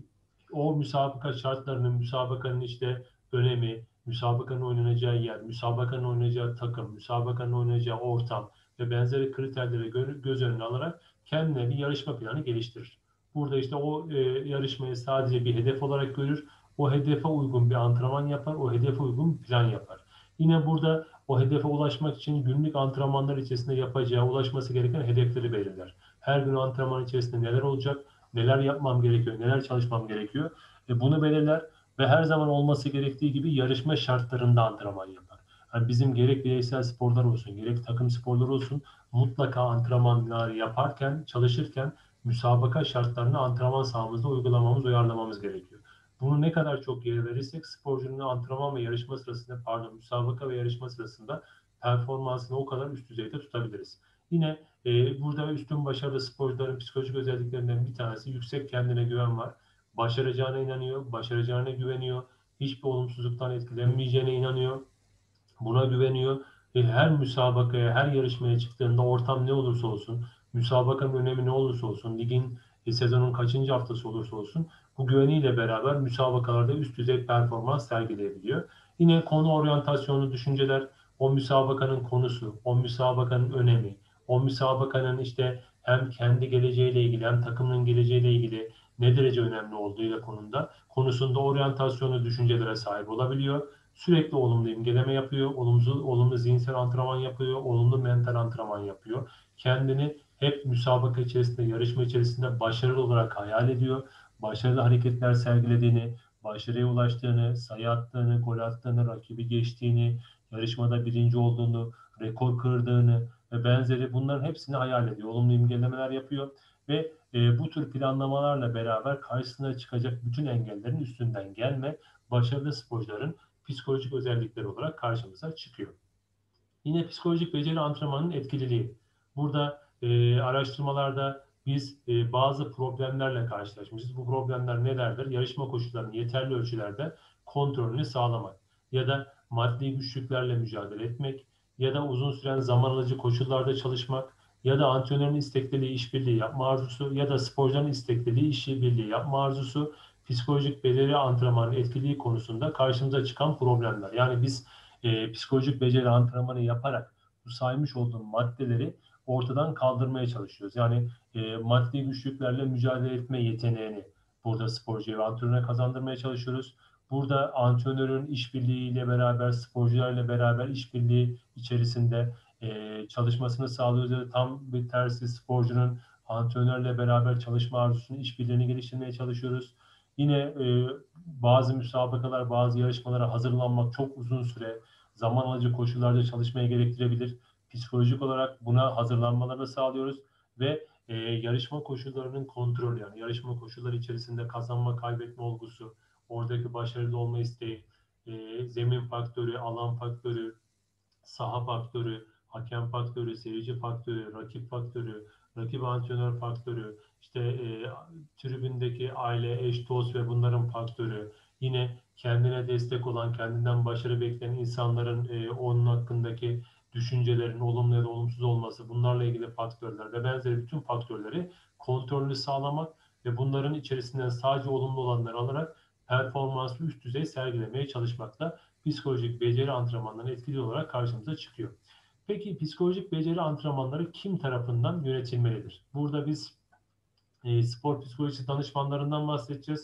o müsabaka şartlarının, müsabakanın işte önemi, müsabakanın oynanacağı yer, müsabakanın oynanacağı takım, müsabakanın oynanacağı ortam ve benzeri kriterleri göz önüne alarak kendine bir yarışma planı geliştirir. Burada işte o yarışmayı sadece bir hedef olarak görür, o hedefe uygun bir antrenman yapar, o hedefe uygun bir plan yapar. Yine burada o hedefe ulaşmak için günlük antrenmanlar içerisinde yapacağı, ulaşması gereken hedefleri belirler. Her gün antrenman içerisinde neler olacak, neler yapmam gerekiyor, neler çalışmam gerekiyor. Bunu belirler ve her zaman olması gerektiği gibi yarışma şartlarında antrenman yapar. Yani bizim gerek bireysel sporlar olsun, gerek takım sporları olsun mutlaka antrenmanlar yaparken, çalışırken müsabaka şartlarını antrenman sahamızda uygulamamız, uyarlamamız gerekiyor. Bunu ne kadar çok yer verirsek sporcunun antrenman ve yarışma sırasında, müsabaka ve yarışma sırasında performansını o kadar üst düzeyde tutabiliriz. Yine burada üstün başarılı sporcuların psikolojik özelliklerinden bir tanesi yüksek kendine güven var. Başaracağına inanıyor, başaracağına güveniyor, hiçbir olumsuzluktan etkilenmeyeceğine inanıyor, buna güveniyor. Her müsabakaya, her yarışmaya çıktığında ortam ne olursa olsun, müsabakanın önemi ne olursa olsun, ligin sezonun kaçıncı haftası olursa olsun bu güveniyle beraber müsabakalarda üst düzey performans sergileyebiliyor. Yine konu oryantasyonu düşünceler, o müsabakanın konusu, o müsabakanın önemi, o müsabakanın işte hem kendi geleceğiyle ilgili hem takımın geleceğiyle ilgili ne derece önemli olduğuyla konusunda oryantasyonu düşüncelere sahip olabiliyor. Sürekli olumlu imgeleme yapıyor, olumlu zihinsel antrenman yapıyor, olumlu mental antrenman yapıyor. Kendini hep müsabaka içerisinde, yarışma içerisinde başarılı olarak hayal ediyor. Başarılı hareketler sergilediğini, başarıya ulaştığını, sayı attığını, gol attığını, rakibi geçtiğini, yarışmada birinci olduğunu, rekor kırdığını ve benzeri bunların hepsini hayal ediyor. Olumlu imgelemeler yapıyor ve bu tür planlamalarla beraber karşısına çıkacak bütün engellerin üstünden gelme başarılı sporcuların psikolojik özellikler olarak karşımıza çıkıyor. Yine psikolojik beceri antrenmanının etkililiği. Burada araştırmalarda biz bazı problemlerle karşılaşmışız. Bu problemler nelerdir? Yarışma koşullarının yeterli ölçülerde kontrolünü sağlamak ya da maddi güçlüklerle mücadele etmek ya da uzun süren zaman alıcı koşullarda çalışmak ya da antrenörün istekliliği işbirliği yapma arzusu ya da sporcuların istekliliği işbirliği yapma arzusu psikolojik beceri antrenmanının etkiliği konusunda karşımıza çıkan problemler. Yani biz psikolojik beceri antrenmanı yaparak bu saymış olduğum maddeleri ortadan kaldırmaya çalışıyoruz. Yani maddi güçlüklerle mücadele etme yeteneğini burada sporcuya ve antrenöre kazandırmaya çalışıyoruz. Burada antrenörün işbirliğiyle beraber, sporcularla beraber işbirliği içerisinde çalışmasını sağlıyoruz. Ya da tam bir tersi sporcunun antrenörle beraber çalışma arzusunu, işbirliğini geliştirmeye çalışıyoruz. Yine bazı müsabakalar, bazı yarışmalara hazırlanmak çok uzun süre, zaman alıcı koşullarda çalışmaya gerektirebilir. Psikolojik olarak buna hazırlanmalarını sağlıyoruz ve yarışma koşullarının kontrolü yani yarışma koşulları içerisinde kazanma kaybetme olgusu, oradaki başarılı olma isteği, zemin faktörü, alan faktörü, saha faktörü, hakem faktörü, seyirci faktörü, rakip faktörü, rakip antrenör faktörü, işte tribündeki aile, eş, dost ve bunların faktörü, yine kendine destek olan, kendinden başarı bekleyen insanların onun hakkındaki düşüncelerin olumlu ya da olumsuz olması, bunlarla ilgili faktörler ve benzeri bütün faktörleri kontrolünü sağlamak ve bunların içerisinden sadece olumlu olanları alarak performansı üst düzey sergilemeye çalışmakla psikolojik beceri antrenmanlarının etkili olarak karşımıza çıkıyor. Peki psikolojik beceri antrenmanları kim tarafından yönetilmelidir? Burada biz spor psikolojisi danışmanlarından bahsedeceğiz.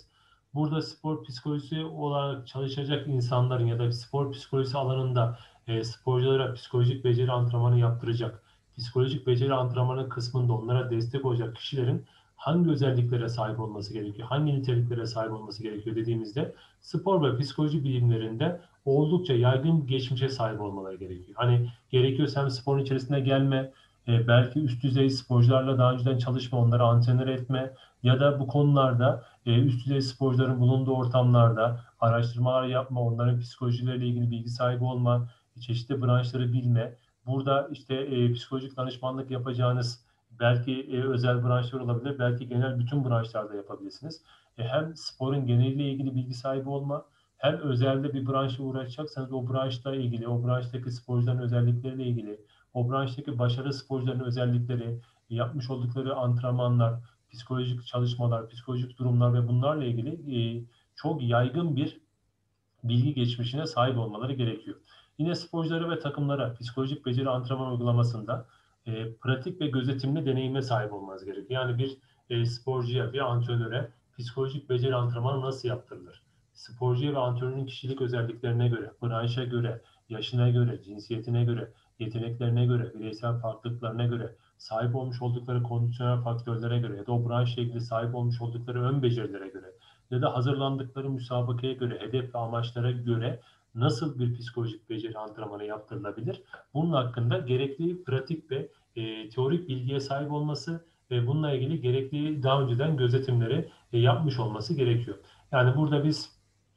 Burada spor psikolojisi olarak çalışacak insanların ya da spor psikolojisi alanında sporculara psikolojik beceri antrenmanı yaptıracak, psikolojik beceri antrenmanı kısmında onlara destek olacak kişilerin hangi özelliklere sahip olması gerekiyor, hangi niteliklere sahip olması gerekiyor dediğimizde spor ve psikoloji bilimlerinde oldukça yaygın bir geçmişe sahip olmaları gerekiyor. Hani gerekiyorsa hem sporun içerisine gelme, belki üst düzey sporcularla daha önceden çalışma, onları antrenör etme ya da bu konularda üst düzey sporcuların bulunduğu ortamlarda araştırmalar yapma, onların psikolojileriyle ilgili bilgi sahibi olma, çeşitli branşları bilme. Burada işte psikolojik danışmanlık yapacağınız belki özel branşlar olabilir, belki genel bütün branşlarda yapabilirsiniz. Hem sporun geneliyle ilgili bilgi sahibi olma, hem özelde bir branşla uğraşacaksanız o branşla ilgili, o branştaki sporcuların özellikleriyle ilgili, o branştaki başarılı sporcuların özellikleri, yapmış oldukları antrenmanlar, psikolojik çalışmalar, psikolojik durumlar ve bunlarla ilgili çok yaygın bir bilgi geçmişine sahip olmaları gerekiyor. Yine sporculara ve takımlara psikolojik beceri antrenman uygulamasında pratik ve gözetimli deneyime sahip olmanız gerekiyor. Yani bir sporcuya, bir antrenöre psikolojik beceri antrenmanı nasıl yaptırılır? Sporcuya ve antrenörün kişilik özelliklerine göre, branşa göre, yaşına göre, cinsiyetine göre, yeteneklerine göre, bireysel farklılıklarına göre, sahip olmuş oldukları kondisyonel faktörlere göre ya da o branşla ilgili sahip olmuş oldukları ön becerilere göre ya da hazırlandıkları müsabakaya göre, hedef ve amaçlara göre nasıl bir psikolojik beceri antrenmanı yaptırılabilir? Bunun hakkında gerekli pratik ve teorik bilgiye sahip olması ve bununla ilgili gerekli daha önceden gözetimleri yapmış olması gerekiyor. Yani burada biz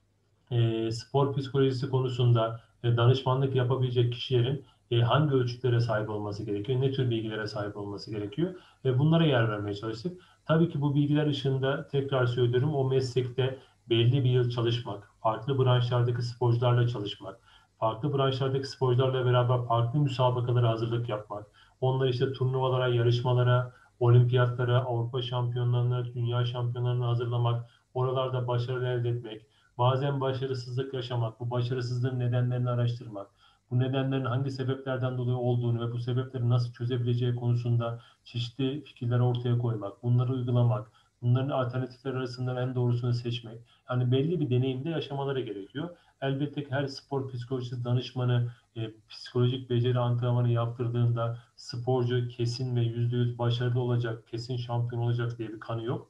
spor psikolojisi konusunda danışmanlık yapabilecek kişilerin hangi ölçütlere sahip olması gerekiyor, ne tür bilgilere sahip olması gerekiyor ve bunlara yer vermeye çalıştık. Tabii ki bu bilgiler ışığında tekrar söylüyorum o meslekte belli bir yıl çalışmak, farklı branşlardaki sporcularla çalışmak, farklı branşlardaki sporcularla beraber farklı müsabakalara hazırlık yapmak, onları işte turnuvalara, yarışmalara, olimpiyatlara, Avrupa şampiyonlarına, dünya şampiyonlarına hazırlamak, oralarda başarı elde etmek, bazen başarısızlık yaşamak, bu başarısızlığın nedenlerini araştırmak, bu nedenlerin hangi sebeplerden dolayı olduğunu ve bu sebepleri nasıl çözebileceği konusunda çeşitli fikirler ortaya koymak, bunları uygulamak, bunların alternatifler arasından en doğrusunu seçmek. Yani belli bir deneyimde yaşamaları gerekiyor. Elbette ki her spor psikolojisi danışmanı psikolojik beceri antrenmanı yaptırdığında sporcu kesin ve %100 başarılı olacak, kesin şampiyon olacak diye bir kanı yok.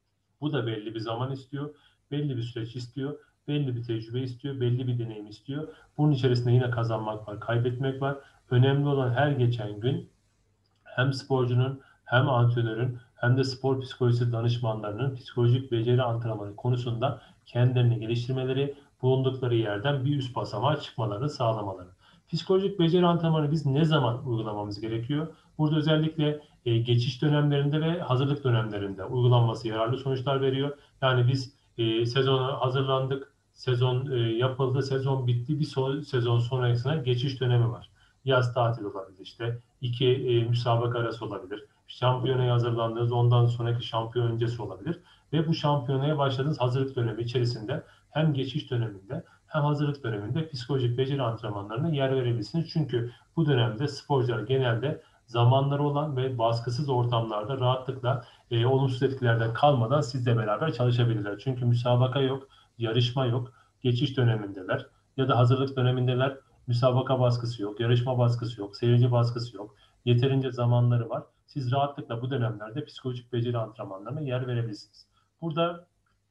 Bu da belli bir zaman istiyor, belli bir süreç istiyor, belli bir tecrübe istiyor, belli bir deneyim istiyor. Bunun içerisinde yine kazanmak var, kaybetmek var. Önemli olan her geçen gün hem sporcunun hem antrenörün hem de spor psikolojisi danışmanlarının psikolojik beceri antrenmanı konusunda kendilerini geliştirmeleri, bulundukları yerden bir üst basamağa çıkmalarını sağlamaları. Psikolojik beceri antrenmanı biz ne zaman uygulamamız gerekiyor? Burada özellikle geçiş dönemlerinde ve hazırlık dönemlerinde uygulanması yararlı sonuçlar veriyor. Yani biz sezona hazırlandık, sezon yapıldı, sezon bitti, bir sezon sonrasına geçiş dönemi var. Yaz tatili olabilir işte, iki müsabaka arası olabilir. Şampiyonaya hazırlandığınız ondan sonraki şampiyon öncesi olabilir. Ve bu şampiyonaya başladığınız hazırlık dönemi içerisinde hem geçiş döneminde hem hazırlık döneminde psikolojik beceri antrenmanlarına yer verebilirsiniz. Çünkü bu dönemde sporcular genelde zamanları olan ve baskısız ortamlarda rahatlıkla olumsuz etkilerden kalmadan sizle beraber çalışabilirler. Çünkü müsabaka yok, yarışma yok, geçiş dönemindeler ya da hazırlık dönemindeler. Müsabaka baskısı yok, yarışma baskısı yok, seyirci baskısı yok. Yeterince zamanları var. Siz rahatlıkla bu dönemlerde psikolojik beceri antrenmanlarına yer verebilirsiniz. Burada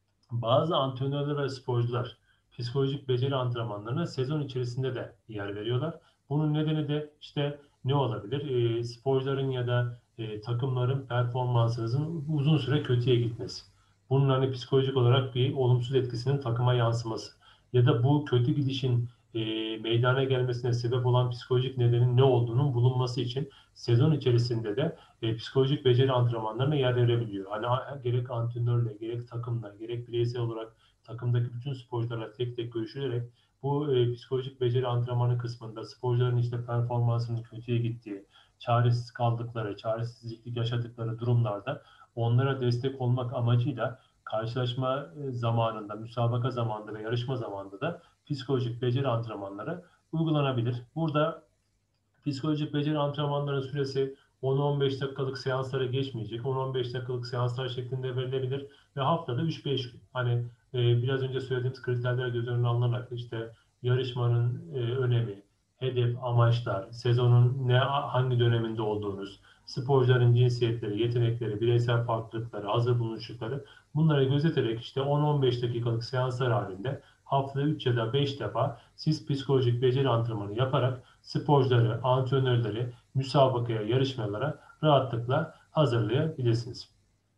bazı antrenörler ve sporcular psikolojik beceri antrenmanlarına sezon içerisinde de yer veriyorlar. Bunun nedeni de işte ne olabilir? Sporcuların ya da takımların performansınızın uzun süre kötüye gitmesi. Bunun hani psikolojik olarak bir olumsuz etkisinin takıma yansıması. Ya da bu kötü gidişin meydana gelmesine sebep olan psikolojik nedenin ne olduğunun bulunması için sezon içerisinde de psikolojik beceri antrenmanlarına yer verebiliyor. Hani gerek antrenörle, gerek takımla, gerek bireysel olarak takımdaki bütün sporcularla tek tek görüşülerek bu psikolojik beceri antrenmanı kısmında sporcuların işte performansının kötüye gittiği, çaresiz kaldıkları, çaresizlik yaşadıkları durumlarda onlara destek olmak amacıyla karşılaşma zamanında, müsabaka zamanında ve yarışma zamanında da psikolojik beceri antrenmanları uygulanabilir. Burada psikolojik beceri antrenmanlarının süresi 10-15 dakikalık seanslara geçmeyecek. 10-15 dakikalık seanslar şeklinde verilebilir ve haftada 3-5 gün. Hani biraz önce söylediğimiz kriterler göz önüne alınarak işte yarışmanın önemi, hedef, amaçlar, sezonun hangi döneminde olduğunuz, sporcuların cinsiyetleri, yetenekleri, bireysel farklılıkları, hazır bulunuşlukları bunları gözeterek işte 10-15 dakikalık seanslar halinde haftada 3 ya da 5 defa siz psikolojik beceri antrenmanı yaparak sporcuları, antrenörleri müsabakaya, yarışmalara rahatlıkla hazırlayabilirsiniz.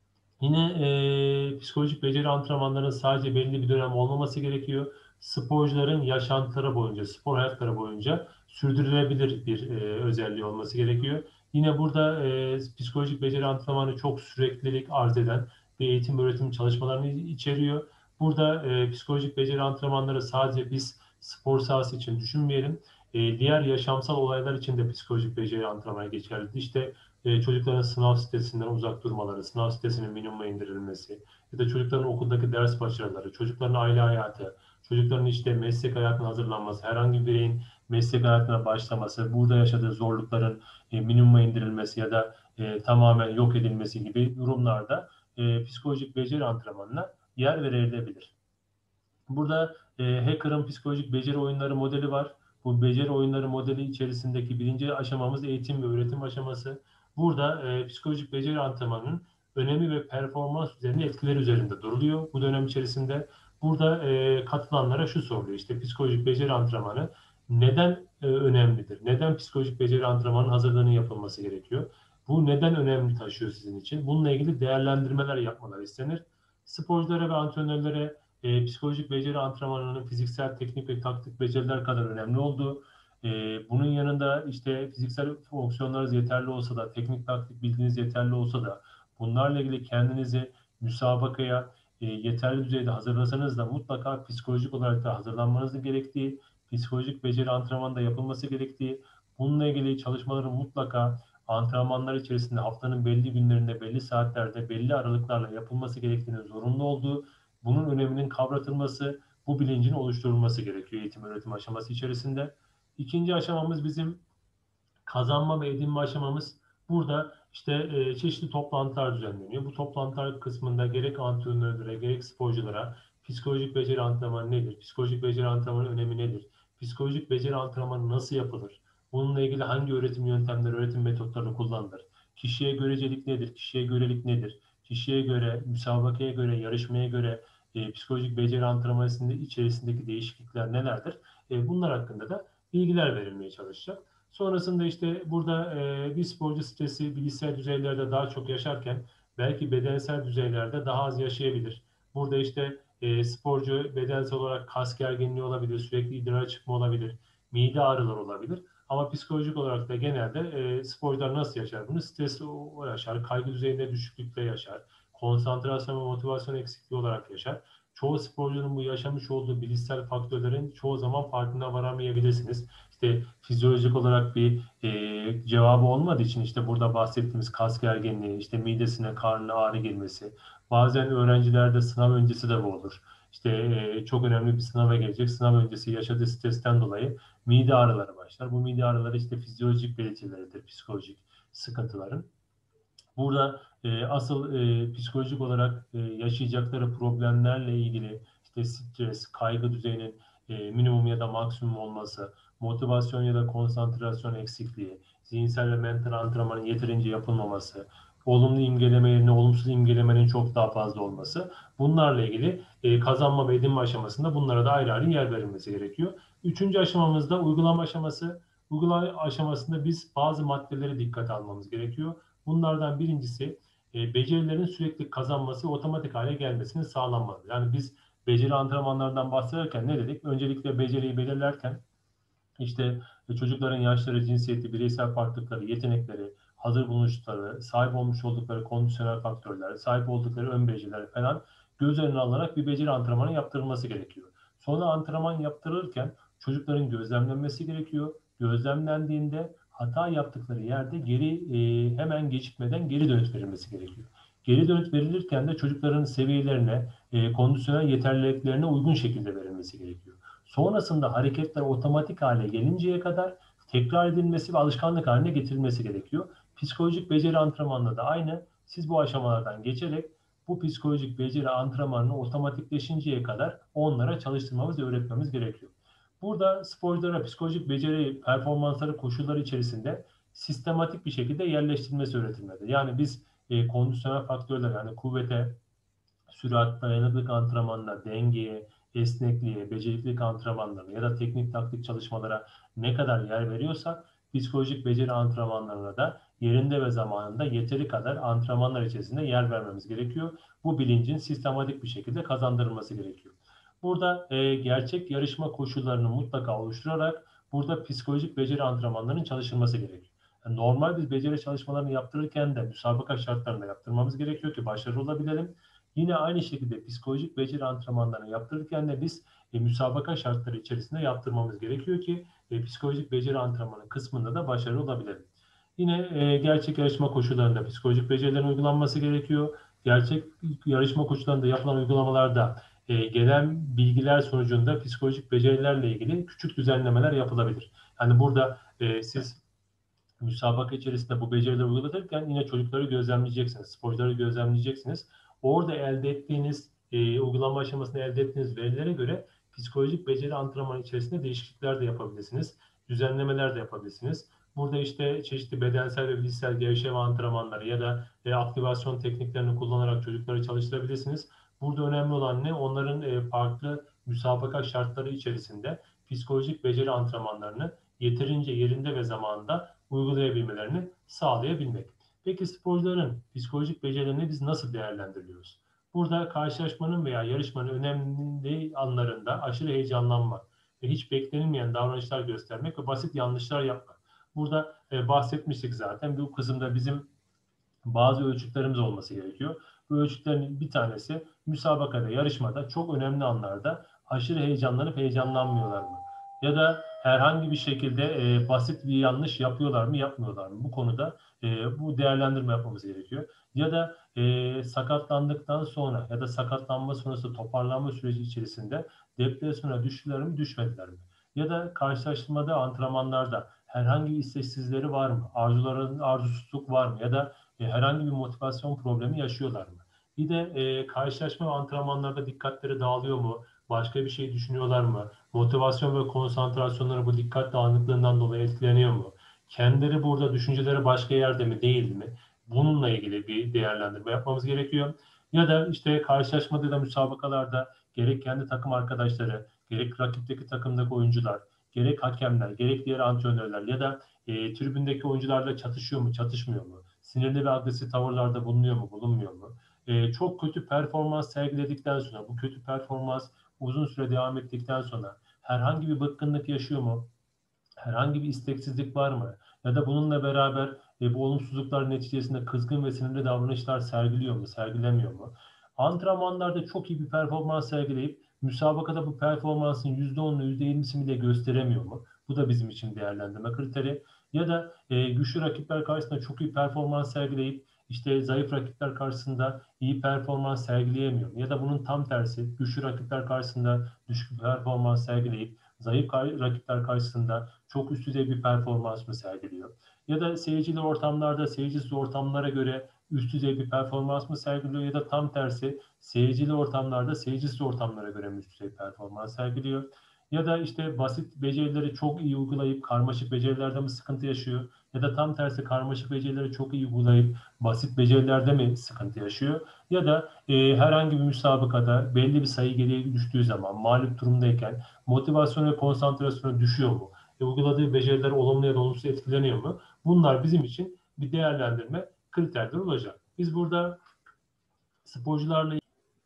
Yine psikolojik beceri antrenmanlarının sadece belli bir dönem olmaması gerekiyor. Sporcuların yaşantıları boyunca, spor hayatları boyunca sürdürülebilir bir özelliği olması gerekiyor. Yine burada psikolojik beceri antrenmanı çok süreklilik arz eden bir eğitim öğretim çalışmalarını içeriyor. Burada psikolojik beceri antrenmanları sadece biz spor sahası için düşünmeyelim. Diğer yaşamsal olaylar için de psikolojik beceri antrenmanı geçerli. İşte çocukların sınav stresinden uzak durmaları, sınav stresinin minimuma indirilmesi ya da çocukların okuldaki ders başarıları, çocukların aile hayatı, çocukların işte meslek hayatına hazırlanması, herhangi bir bireyin meslek hayatına başlaması, burada yaşadığı zorlukların minimuma indirilmesi ya da tamamen yok edilmesi gibi durumlarda psikolojik beceri antrenmanına yer verilebilir. Burada Hacker'ın psikolojik beceri oyunları modeli var. Bu beceri oyunları modeli içerisindeki birinci aşamamız eğitim ve öğretim aşaması. Burada psikolojik beceri antrenmanının önemi ve performans üzerinde etkileri üzerinde duruluyor bu dönem içerisinde. Burada katılanlara şu soruluyor. İşte psikolojik beceri antrenmanı neden önemlidir? Neden psikolojik beceri antrenmanının hazırlığının yapılması gerekiyor? Bu neden önemli taşıyor sizin için? Bununla ilgili değerlendirmeler yapmaları istenir. Sporculara ve antrenörlere psikolojik beceri antrenmanının fiziksel, teknik ve taktik beceriler kadar önemli olduğu, bunun yanında işte fiziksel fonksiyonlarınız yeterli olsa da, teknik taktik bilginiz yeterli olsa da, bunlarla ilgili kendinizi müsabakaya yeterli düzeyde hazırlasanız da mutlaka psikolojik olarak da hazırlanmanız gerektiği, psikolojik beceri antrenmanı da yapılması gerektiği, bununla ilgili çalışmaların mutlaka antrenmanlar içerisinde haftanın belli günlerinde, belli saatlerde, belli aralıklarla yapılması gerektiğini zorunlu olduğu, bunun öneminin kavratılması, bu bilincin oluşturulması gerekiyor eğitim öğretim aşaması içerisinde. İkinci aşamamız bizim kazanma ve edinme aşamamız. Burada işte çeşitli toplantılar düzenleniyor. Bu toplantılar kısmında gerek antrenörlere gerek sporculara psikolojik beceri antrenmanı nedir? Psikolojik beceri antrenmanı önemi nedir? Psikolojik beceri antrenmanı nasıl yapılır? Bununla ilgili hangi öğretim yöntemleri, öğretim metotları kullanılır? Kişiye görecelik nedir? Kişiye görelik nedir? Kişiye göre, müsabakaya göre, yarışmaya göre psikolojik beceri antrenmanı içerisindeki değişiklikler nelerdir? Bunlar hakkında da bilgiler verilmeye çalışacak. Sonrasında işte burada bir sporcu stresi bilişsel düzeylerde daha çok yaşarken belki bedensel düzeylerde daha az yaşayabilir. Burada işte sporcu bedensel olarak kas gerginliği olabilir, sürekli idrar çıkma olabilir, mide ağrıları olabilir. Ama psikolojik olarak da genelde sporcular nasıl yaşar bunu? Stres yaşar, kaygı düzeyinde düşüklükle yaşar, konsantrasyon ve motivasyon eksikliği olarak yaşar. Çoğu sporcunun bu yaşamış olduğu bilişsel faktörlerin çoğu zaman farkına varamayabilirsiniz. İşte fizyolojik olarak bir cevabı olmadığı için işte burada bahsettiğimiz kas gerginliği, işte midesine, karnına ağrı girmesi, bazen öğrencilerde sınav öncesi de bu olur. İşte çok önemli bir sınava gelecek. Sınav öncesi yaşadığı stresten dolayı mide ağrıları başlar. Bu mide ağrıları işte fizyolojik belirtileridir, psikolojik sıkıntıların. Burada asıl psikolojik olarak yaşayacakları problemlerle ilgili işte stres, kaygı düzeyinin minimum ya da maksimum olması, motivasyon ya da konsantrasyon eksikliği, zihinsel ve mental antrenmanın yeterince yapılmaması, olumlu imgeleme yerine olumsuz imgelemenin çok daha fazla olması, bunlarla ilgili kazanma ve edinme aşamasında bunlara da ayrı ayrı yer verilmesi gerekiyor. Üçüncü aşamamızda uygulama aşaması. Uygulama aşamasında biz bazı maddeleri dikkate almamız gerekiyor. Bunlardan birincisi becerilerin sürekli kazanması, otomatik hale gelmesini sağlanmalı. Yani biz beceri antrenmanlarından bahsederken ne dedik? Öncelikle beceriyi belirlerken işte çocukların yaşları, cinsiyeti, bireysel farklılıkları, yetenekleri, hazır bulunuşları, sahip olmuş oldukları kondisyonel faktörler, sahip oldukları ön beceriler falan göz önüne alınarak bir beceri antrenmanı yaptırılması gerekiyor. Sonra antrenman yaptırırken çocukların gözlemlenmesi gerekiyor. Gözlemlendiğinde hata yaptıkları yerde hemen gecikmeden geri dönüt verilmesi gerekiyor. Geri dönüt verilirken de çocukların seviyelerine, kondisyonel yeterliliklerine uygun şekilde verilmesi gerekiyor. Sonrasında hareketler otomatik hale gelinceye kadar tekrar edilmesi ve alışkanlık haline getirilmesi gerekiyor. Psikolojik beceri antrenmanında da aynı. Siz bu aşamalardan geçerek bu psikolojik beceri antrenmanını otomatikleşinceye kadar onlara çalıştırmamız ve öğretmemiz gerekiyor. Burada sporculara psikolojik beceri performansları koşulları içerisinde sistematik bir şekilde yerleştirilmesi öğretilmedi. Yani biz kondisyonel faktörler, yani kuvvete, sürat, dayanıklık antrenmanına, dengeye, esnekliğe, beceriklilik antrenmanlarına ya da teknik taktik çalışmalara ne kadar yer veriyorsak psikolojik beceri antrenmanlarına da yerinde ve zamanında yeteri kadar antrenmanlar içerisinde yer vermemiz gerekiyor. Bu bilincin sistematik bir şekilde kazandırılması gerekiyor. Burada gerçek yarışma koşullarını mutlaka oluşturarak burada psikolojik beceri antrenmanlarının çalışılması gerekiyor. Yani normal bir beceri çalışmalarını yaptırırken de müsabaka şartlarında yaptırmamız gerekiyor ki başarılı olabilelim. Yine aynı şekilde psikolojik beceri antrenmanlarını yaptırırken de biz müsabaka şartları içerisinde yaptırmamız gerekiyor ki psikolojik beceri antrenmanı kısmında da başarılı olabilelim. Yine gerçek yarışma koşullarında psikolojik becerilerin uygulanması gerekiyor. Gerçek yarışma koşullarında yapılan uygulamalarda gelen bilgiler sonucunda psikolojik becerilerle ilgili küçük düzenlemeler yapılabilir. Yani burada siz müsabaka içerisinde bu becerileri uygulatırken yine çocukları gözlemleyeceksiniz, sporcuları gözlemleyeceksiniz. Orada elde ettiğiniz, uygulama aşamasında elde ettiğiniz verilere göre psikolojik beceri antrenmanı içerisinde değişiklikler de yapabilirsiniz, düzenlemeler de yapabilirsiniz. Burada işte çeşitli bedensel ve bilişsel gevşeme antrenmanları ya da aktivasyon tekniklerini kullanarak çocukları çalıştırabilirsiniz. Burada önemli olan ne? Onların farklı müsabaka şartları içerisinde psikolojik beceri antrenmanlarını yeterince yerinde ve zamanında uygulayabilmelerini sağlayabilmek. Peki sporcuların psikolojik becerilerini biz nasıl değerlendiriyoruz? Burada karşılaşmanın veya yarışmanın önemli anlarında aşırı heyecanlanmak ve hiç beklenilmeyen davranışlar göstermek ve basit yanlışlar yapmak. Burada bahsetmiştik zaten. Bu kısımda bizim bazı ölçütlerimiz olması gerekiyor. Bu ölçütlerin bir tanesi müsabakada, yarışmada çok önemli anlarda aşırı heyecanlanıp heyecanlanmıyorlar mı? Ya da herhangi bir şekilde basit bir yanlış yapıyorlar mı, yapmıyorlar mı? Bu konuda bu değerlendirme yapmamız gerekiyor. Ya da sakatlandıktan sonra ya da sakatlanma sonrası toparlanma süreci içerisinde depresyona düştüler mi, düşmediler mi? Ya da karşılaştırmada, antrenmanlarda herhangi bir isteksizleri var mı? Arzusuzluk var mı? Ya da herhangi bir motivasyon problemi yaşıyorlar mı? Bir de karşılaşma ve antrenmanlarda dikkatleri dağılıyor mu? Başka bir şey düşünüyorlar mı? Motivasyon ve konsantrasyonları bu dikkat dağınıklığından dolayı etkileniyor mu? Kendileri burada düşünceleri başka yerde mi değil mi? Bununla ilgili bir değerlendirme yapmamız gerekiyor. Ya da işte karşılaşmada da müsabakalarda gerek kendi takım arkadaşları, gerek rakipteki takımdaki oyuncular, gerek hakemler, gerek diğer antrenörler ya da tribündeki oyuncularla çatışıyor mu, çatışmıyor mu? Sinirli ve agresif tavırlarda bulunuyor mu, bulunmuyor mu? Çok kötü performans sergiledikten sonra, bu kötü performans uzun süre devam ettikten sonra herhangi bir bıkkınlık yaşıyor mu? Herhangi bir isteksizlik var mı? Ya da bununla beraber bu olumsuzluklar neticesinde kızgın ve sinirli davranışlar sergiliyor mu, sergilemiyor mu? Antrenmanlarda çok iyi bir performans sergileyip müsabakada bu performansın %10'unu, %20'sini bile gösteremiyor mu? Bu da bizim için değerlendirme kriteri. Ya da güçlü rakipler karşısında çok iyi performans sergileyip işte zayıf rakipler karşısında iyi performans sergileyemiyor mu? Ya da bunun tam tersi güçlü rakipler karşısında düşük performans sergileyip zayıf rakipler karşısında çok üst düzey bir performans mı sergiliyor? Ya da seyircili ortamlarda seyircisiz ortamlara göre üst düzey bir performans mı sergiliyor ya da tam tersi seyircili ortamlarda seyircisiz ortamlara göre mi üst düzey performans sergiliyor? Ya da işte basit becerileri çok iyi uygulayıp karmaşık becerilerde mi sıkıntı yaşıyor? Ya da tam tersi karmaşık becerileri çok iyi uygulayıp basit becerilerde mi sıkıntı yaşıyor? Ya da herhangi bir müsabakada belli bir sayı geriye düştüğü zaman mağlup durumdayken motivasyon ve konsantrasyonu düşüyor mu? Uyguladığı beceriler olumlu ya da olumsuz etkileniyor mu? Bunlar bizim için bir değerlendirme kriterleri olacak. Biz sporcularla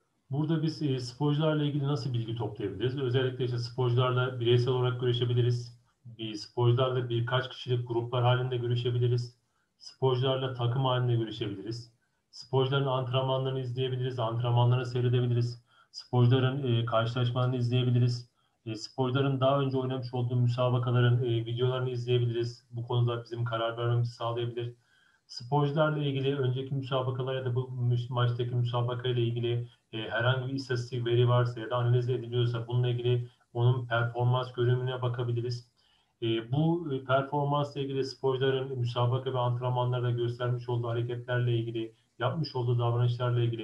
sporcularla ilgili nasıl bilgi toplayabiliriz? Özellikle işte sporcularla bireysel olarak görüşebiliriz. Sporcularla birkaç kişilik gruplar halinde görüşebiliriz. Sporcularla takım halinde görüşebiliriz. Sporcuların antrenmanlarını izleyebiliriz, antrenmanlarını seyredebiliriz. Sporcuların karşılaşmalarını izleyebiliriz. Sporcuların daha önce oynamış olduğu müsabakaların videolarını izleyebiliriz. Bu konuda bizim karar vermemizi sağlayabilir. Sporcularla ilgili önceki müsabakalar ya da bu maçtaki müsabaka ile ilgili herhangi bir istatistik veri varsa ya da analiz ediliyorsa bununla ilgili onun performans görünümüne bakabiliriz. Bu performansla ilgili sporcuların müsabaka ve antrenmanlarda göstermiş olduğu hareketlerle ilgili, yapmış olduğu davranışlarla ilgili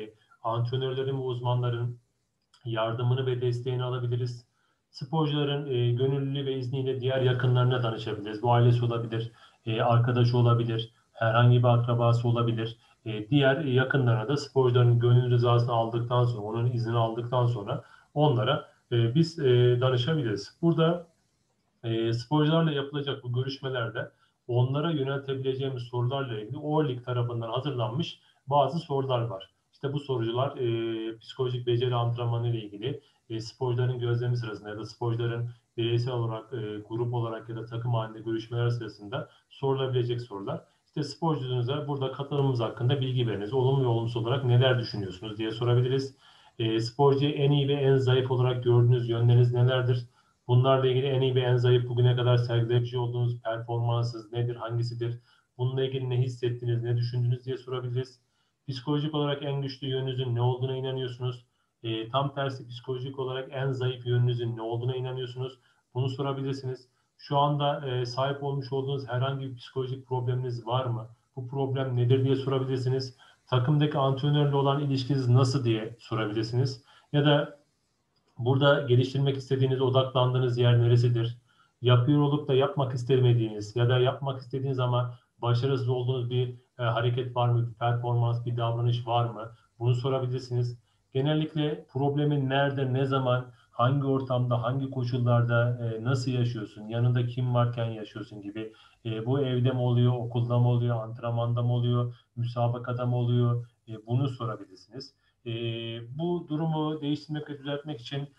antrenörlerin ve uzmanların yardımını ve desteğini alabiliriz. Sporcuların gönüllü ve izniyle diğer yakınlarına danışabiliriz. Bu ailesi olabilir, arkadaşı olabilir, herhangi bir akrabası olabilir. Diğer yakınlarına da sporcuların gönül rızasını aldıktan sonra, onun iznini aldıktan sonra onlara biz danışabiliriz. Burada sporcularla yapılacak bu görüşmelerde onlara yöneltebileceğimiz sorularla ilgili o lig tarafından hazırlanmış bazı sorular var. İşte bu sorular psikolojik beceri antrenmanı ile ilgili sporcuların gözlemi sırasında ya da sporcuların bireysel olarak, grup olarak ya da takım halinde görüşmeler sırasında sorulabilecek sorular. İşte sporcularınıza burada katılımımız hakkında bilgi veriniz. Olumlu ve olumsuz olarak neler düşünüyorsunuz diye sorabiliriz. Sporcuyu en iyi ve en zayıf olarak gördüğünüz yönleriniz nelerdir? Bunlarla ilgili en iyi ve en zayıf bugüne kadar sergilemiş olduğunuz performansınız nedir, hangisidir? Bununla ilgili ne hissettiniz, ne düşündünüz diye sorabiliriz. Psikolojik olarak en güçlü yönünüzün ne olduğuna inanıyorsunuz? Tam tersi psikolojik olarak en zayıf yönünüzün ne olduğuna inanıyorsunuz? Bunu sorabilirsiniz. Şu anda sahip olmuş olduğunuz herhangi bir psikolojik probleminiz var mı? Bu problem nedir diye sorabilirsiniz. Takımdaki antrenörle olan ilişkiniz nasıl diye sorabilirsiniz. Ya da burada geliştirmek istediğiniz, odaklandığınız yer neresidir? Yapıyor olup da yapmak istemediğiniz ya da yapmak istediğiniz ama başarısız olduğunuz bir hareket var mı? Bir performans, bir davranış var mı? Bunu sorabilirsiniz. Genellikle problemi nerede, ne zaman, hangi ortamda, hangi koşullarda, nasıl yaşıyorsun? Yanında kim varken yaşıyorsun gibi. Bu evde mi oluyor, okulda mı oluyor, antrenmanda mı oluyor, müsabakada mı oluyor? Bunu sorabilirsiniz. E, Bu durumu değiştirmek ve düzeltmek için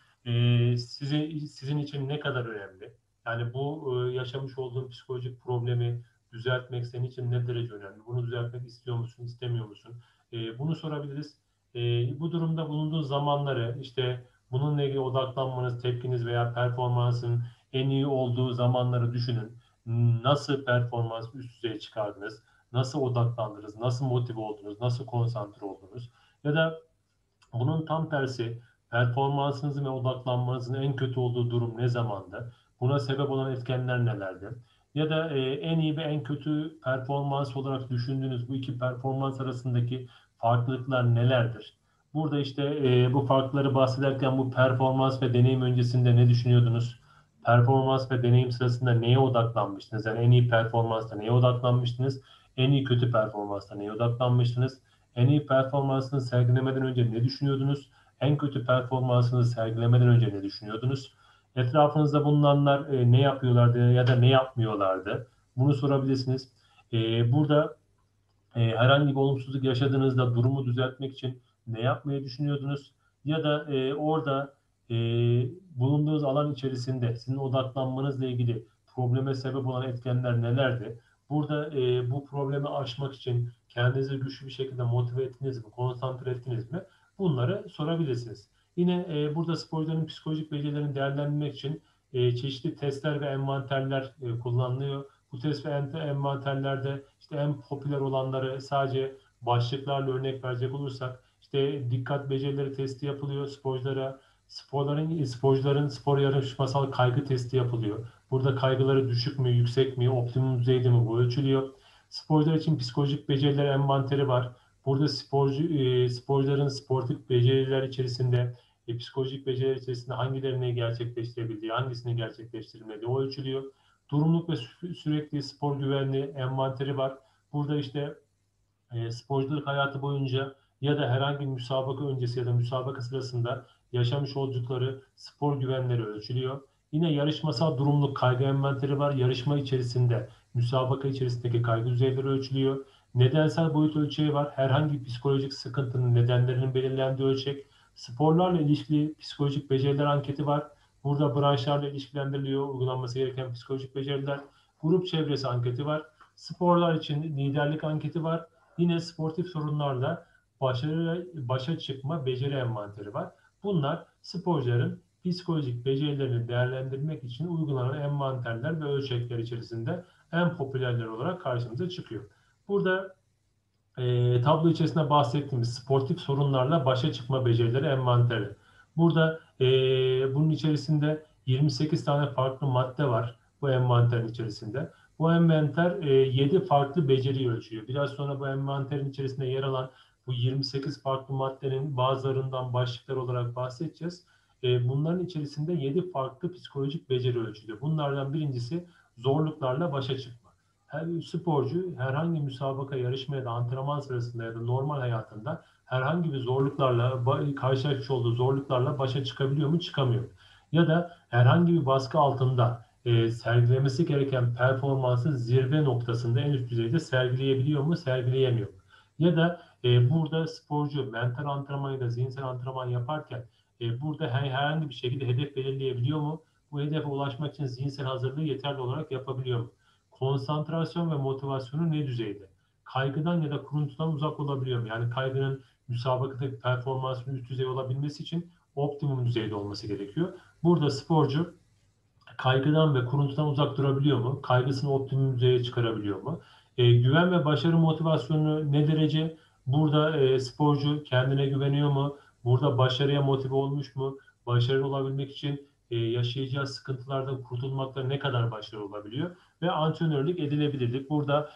sizin için ne kadar önemli? Yani bu yaşamış olduğun psikolojik problemi düzeltmek senin için ne derece önemli? Bunu düzeltmek istiyor musun, istemiyor musun? Bunu sorabiliriz. Bu durumda bulunduğu zamanları, işte bununla ilgili odaklanmanız, tepkiniz veya performansın en iyi olduğu zamanları düşünün. Nasıl performans üst düzeye çıkardınız? Nasıl odaklandınız? Nasıl motive oldunuz? Nasıl konsantre oldunuz? Ya da bunun tam tersi performansınızın ve odaklanmanızın en kötü olduğu durum ne zamandı? Buna sebep olan etkenler nelerdi? Ya da en iyi ve en kötü performans olarak düşündüğünüz bu iki performans arasındaki farklılıklar nelerdir? Burada işte bu farkları bahsederken bu performans ve deneyim öncesinde ne düşünüyordunuz? Performans ve deneyim sırasında neye odaklanmıştınız? Yani en iyi performansta neye odaklanmıştınız? En iyi kötü performansta neye odaklanmıştınız? En iyi performansını sergilemeden önce ne düşünüyordunuz? En kötü performansını sergilemeden önce ne düşünüyordunuz? Etrafınızda bulunanlar ne yapıyorlardı ya da ne yapmıyorlardı? Bunu sorabilirsiniz. Burada herhangi bir olumsuzluk yaşadığınızda durumu düzeltmek için ne yapmayı düşünüyordunuz? Ya da orada e, bulunduğunuz alan içerisinde sizin odaklanmanızla ilgili probleme sebep olan etkenler nelerdi? Burada bu problemi aşmak için kendinizi güçlü bir şekilde motive ettiniz mi, konsantre ettiniz mi? Bunları sorabilirsiniz. Yine burada sporcuların psikolojik becerilerini değerlendirmek için çeşitli testler ve envanterler kullanılıyor. Bu test ve envanterlerde işte en popüler olanları sadece başlıklarla örnek verecek olursak işte dikkat becerileri testi yapılıyor sporculara. Sporcuların spor yarışmasal kaygı testi yapılıyor. Burada kaygıları düşük mü, yüksek mi, optimum düzeyde mi bu ölçülüyor. Sporcular için psikolojik beceriler envanteri var. Burada sporcuların sportif beceriler içerisinde psikolojik beceriler içerisinde hangilerini gerçekleştirebildiği, hangisini gerçekleştirmediği o ölçülüyor. Durumluk ve sürekli spor güvenliği envanteri var. Burada işte sporculuk hayatı boyunca ya da herhangi bir müsabaka öncesi ya da müsabaka sırasında yaşamış oldukları spor güvenleri ölçülüyor. Yine yarışmasal durumluk kaygı envanteri var. Yarışma içerisinde, müsabaka içerisindeki kaygı düzeyleri ölçülüyor. Nedensel boyut ölçeği var. Herhangi bir psikolojik sıkıntının nedenlerinin belirlendiği ölçek. Sporlarla ilişkili psikolojik beceriler anketi var. Burada branşlarla ilişkilendiriliyor uygulanması gereken psikolojik beceriler. Grup çevresi anketi var. Sporlar için liderlik anketi var. Yine sportif sorunlarla başa çıkma beceri envanteri var. Bunlar sporcuların psikolojik becerilerini değerlendirmek için uygulanan envanterler ve ölçekler içerisinde en popülerler olarak karşımıza çıkıyor. Burada tablo içerisinde bahsettiğimiz sportif sorunlarla başa çıkma becerileri envanteri. Burada bunun içerisinde 28 tane farklı madde var bu envanterin içerisinde. Bu envanter 7 farklı beceriyi ölçüyor. Biraz sonra bu envanterin içerisinde yer alan Bu 28 farklı maddenin bazılarından başlıklar olarak bahsedeceğiz. Bunların içerisinde 7 farklı psikolojik beceri ölçülüyor. Bunlardan birincisi zorluklarla başa çıkma. Her sporcu herhangi müsabaka, yarışma ya da antrenman sırasında ya da normal hayatında herhangi bir zorluklarla, karşılaşmış olduğu zorluklarla başa çıkabiliyor mu, çıkamıyor mu? Ya da herhangi bir baskı altında sergilemesi gereken performansı zirve noktasında en üst düzeyde sergileyebiliyor mu, sergileyemiyor mu? Ya da burada sporcu mental antrenman ya da zihinsel antrenman yaparken burada herhangi bir şekilde hedef belirleyebiliyor mu? Bu hedefe ulaşmak için zihinsel hazırlığı yeterli olarak yapabiliyor mu? Konsantrasyon ve motivasyonu ne düzeyde? Kaygıdan ya da kuruntudan uzak olabiliyor mu? Yani kaygının müsabakadaki performansının üst düzey olabilmesi için optimum düzeyde olması gerekiyor. Burada sporcu kaygıdan ve kuruntudan uzak durabiliyor mu? Kaygısını optimum düzeye çıkarabiliyor mu? Güven ve başarı motivasyonu ne derece? Burada sporcu kendine güveniyor mu? Burada başarıya motive olmuş mu? Başarılı olabilmek için yaşayacağı sıkıntılardan kurtulmakta ne kadar başarılı olabiliyor? Ve antrenörlük edilebilirlik. Burada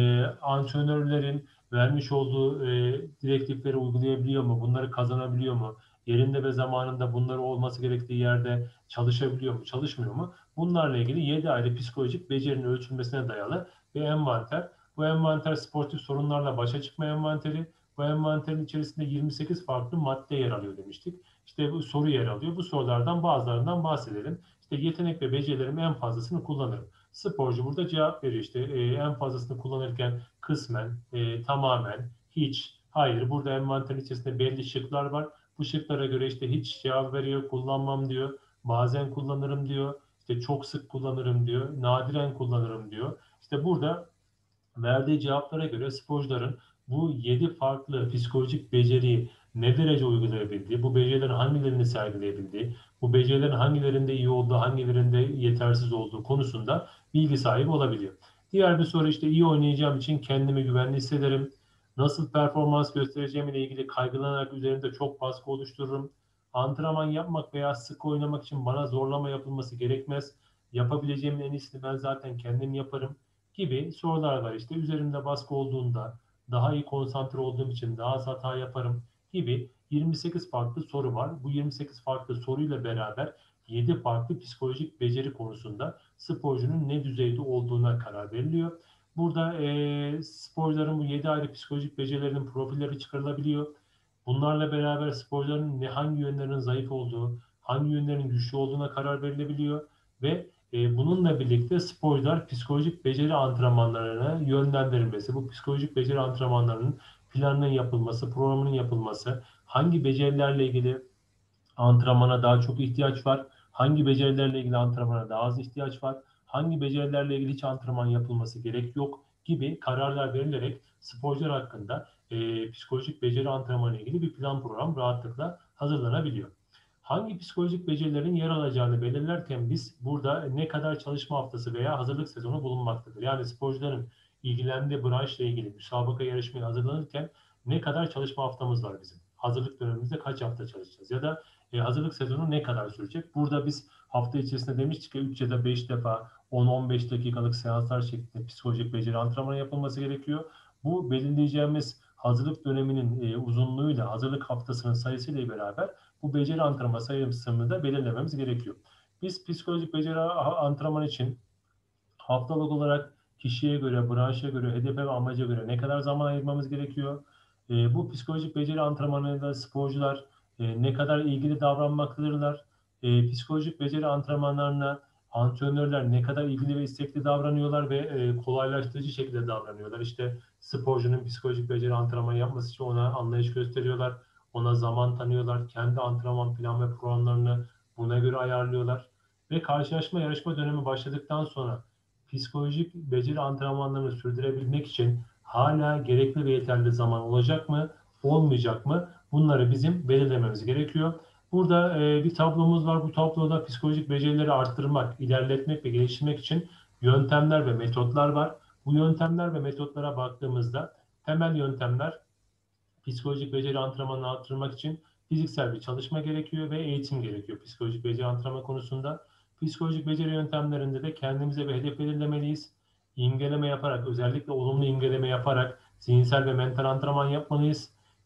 antrenörlerin vermiş olduğu direktifleri uygulayabiliyor mu? Bunları kazanabiliyor mu? Yerinde ve zamanında bunları olması gerektiği yerde çalışabiliyor mu, çalışmıyor mu? Bunlarla ilgili 7 ayrı psikolojik becerinin ölçülmesine dayalı bir envanter. Bu envanter sportif sorunlarla başa çıkma envanteri. Bu envanterin içerisinde 28 farklı madde yer alıyor demiştik. İşte bu soru yer alıyor. Bu sorulardan bazılarından bahsedelim. İşte yetenek ve becerilerim en fazlasını kullanırım. Sporcu burada cevap veriyor. İşte en fazlasını kullanırken kısmen, tamamen, hiç, hayır. Burada envanterin içerisinde belli şıklar var. Bu şıklara göre işte hiç cevap veriyor, kullanmam diyor. Bazen kullanırım diyor. İşte çok sık kullanırım diyor. Nadiren kullanırım diyor. İşte burada verdiği cevaplara göre sporcuların bu 7 farklı psikolojik beceriyi ne derece uygulayabildiği, bu becerilerin hangilerini sergileyebildiği, bu becerilerin hangilerinde iyi olduğu, hangilerinde yetersiz olduğu konusunda bilgi sahibi olabiliyor. Diğer bir soru işte iyi oynayacağım için kendimi güvenli hissederim. Nasıl performans göstereceğim ile ilgili kaygılanarak üzerinde çok baskı oluştururum. Antrenman yapmak veya sık oynamak için bana zorlama yapılması gerekmez. Yapabileceğimin en iyisini ben zaten kendim yaparım gibi sorular var. İşte üzerimde baskı olduğunda daha iyi konsantre olduğum için daha az hata yaparım gibi 28 farklı soru var. Bu 28 farklı soruyla beraber 7 farklı psikolojik beceri konusunda sporcunun ne düzeyde olduğuna karar veriliyor. Burada sporcuların bu 7 ayrı psikolojik becerilerinin profilleri çıkarılabiliyor. Bunlarla beraber sporcuların hangi yönlerinin zayıf olduğu, hangi yönlerinin güçlü olduğuna karar verilebiliyor ve bununla birlikte sporcular psikolojik beceri antrenmanlarına yönlendirilmesi, bu psikolojik beceri antrenmanlarının planının yapılması, programının yapılması, hangi becerilerle ilgili antrenmana daha çok ihtiyaç var, hangi becerilerle ilgili antrenmana daha az ihtiyaç var, hangi becerilerle ilgili hiç antrenman yapılması gerek yok gibi kararlar verilerek sporcular hakkında psikolojik beceri antrenmanı ile ilgili bir plan program rahatlıkla hazırlanabiliyor. Hangi psikolojik becerilerin yer alacağını belirlerken biz burada ne kadar çalışma haftası veya hazırlık sezonu bulunmaktadır. Yani sporcuların ilgilendiği branşla ilgili müsabaka yarışmaya hazırlanırken ne kadar çalışma haftamız var bizim? Hazırlık dönemimizde kaç hafta çalışacağız? Ya da hazırlık sezonu ne kadar sürecek? Burada biz hafta içerisinde demiştik ki 3 ya da 5 defa 10-15 dakikalık seanslar şeklinde psikolojik beceri antrenmanı yapılması gerekiyor. Bu belirleyeceğimiz hazırlık döneminin uzunluğuyla hazırlık haftasının sayısıyla beraber bu beceri antrenmanı sayısını da belirlememiz gerekiyor. Biz psikolojik beceri antrenmanı için haftalık olarak kişiye göre, branşa göre, hedefe ve amaca göre ne kadar zaman ayırmamız gerekiyor? Bu psikolojik beceri antrenmanlarında sporcular ne kadar ilgili davranmaktadırlar? Psikolojik beceri antrenmanlarına antrenörler ne kadar ilgili ve istekli davranıyorlar ve kolaylaştırıcı şekilde davranıyorlar. İşte sporcunun psikolojik beceri antrenmanı yapması için ona anlayış gösteriyorlar, ona zaman tanıyorlar, kendi antrenman plan ve programlarını buna göre ayarlıyorlar. Ve karşılaşma yarışma dönemi başladıktan sonra psikolojik beceri antrenmanlarını sürdürebilmek için hala gerekli ve yeterli zaman olacak mı, olmayacak mı? Bunları bizim belirlememiz gerekiyor. Burada bir tablomuz var. Bu tabloda psikolojik becerileri arttırmak, ilerletmek ve geliştirmek için yöntemler ve metotlar var. Bu yöntemler ve metotlara baktığımızda temel yöntemler psikolojik beceri antrenmanını arttırmak için fiziksel bir çalışma gerekiyor ve eğitim gerekiyor psikolojik beceri antrenman konusunda. Psikolojik beceri yöntemlerinde de kendimize bir hedef belirlemeliyiz. İmgeleme yaparak, özellikle olumlu imgeleme yaparak zihinsel ve mental antrenman yapmalıyız.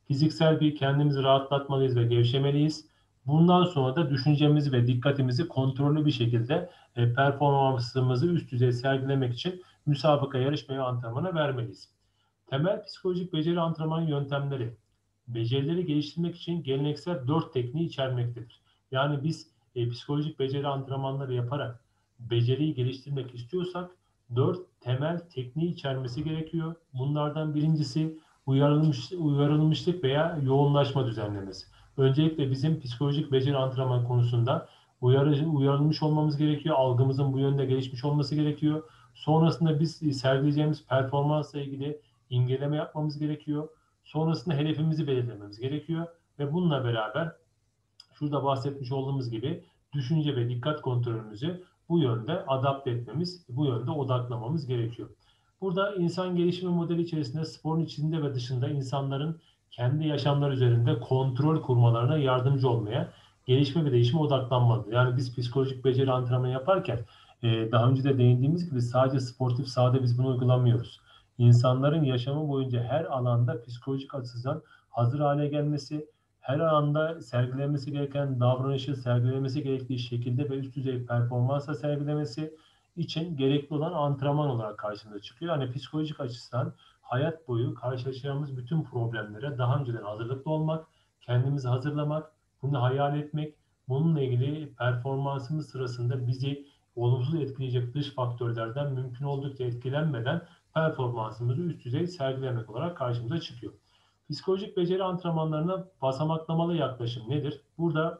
Fiziksel bir kendimizi rahatlatmalıyız ve gevşemeliyiz. Bundan sonra da düşüncemizi ve dikkatimizi kontrollü bir şekilde performansımızı üst düzey sergilemek için müsabaka, yarışmaya, antrenmana vermeliyiz. Temel psikolojik beceri antrenman yöntemleri, becerileri geliştirmek için geleneksel 4 tekniği içermektedir. Yani biz psikolojik beceri antrenmanları yaparak beceriyi geliştirmek istiyorsak 4 temel tekniği içermesi gerekiyor. Bunlardan birincisi uyarılmışlık veya yoğunlaşma düzenlemesi. Öncelikle bizim psikolojik beceri antrenman konusunda uyarılmış olmamız gerekiyor. Algımızın bu yönde gelişmiş olması gerekiyor. Sonrasında biz sergileyeceğimiz performansla ilgili imgeleme yapmamız gerekiyor. Sonrasında hedefimizi belirlememiz gerekiyor ve bununla beraber şurada bahsetmiş olduğumuz gibi düşünce ve dikkat kontrolümüzü bu yönde adapte etmemiz, bu yönde odaklamamız gerekiyor. Burada insan gelişimi modeli içerisinde sporun içinde ve dışında insanların kendi yaşamları üzerinde kontrol kurmalarına yardımcı olmaya, gelişme ve değişime odaklanmalı. Yani biz psikolojik beceri antrenmanı yaparken daha önce de değindiğimiz gibi sadece sportif sahada biz bunu uygulamıyoruz. İnsanların yaşamı boyunca her alanda psikolojik açıdan hazır hale gelmesi, her anda sergilemesi gereken davranışı sergilemesi gerektiği şekilde ve üst düzey performansla sergilemesi için gerekli olan antrenman olarak karşımıza çıkıyor. Yani psikolojik açıdan hayat boyu karşılaşacağımız bütün problemlere daha önceden hazırlıklı olmak, kendimizi hazırlamak, bunu hayal etmek, bununla ilgili performansımız sırasında bizi olumsuz etkileyecek dış faktörlerden mümkün oldukça etkilenmeden performansımızı üst düzey sergilemek olarak karşımıza çıkıyor. Psikolojik beceri antrenmanlarına basamaklamalı yaklaşım nedir? Burada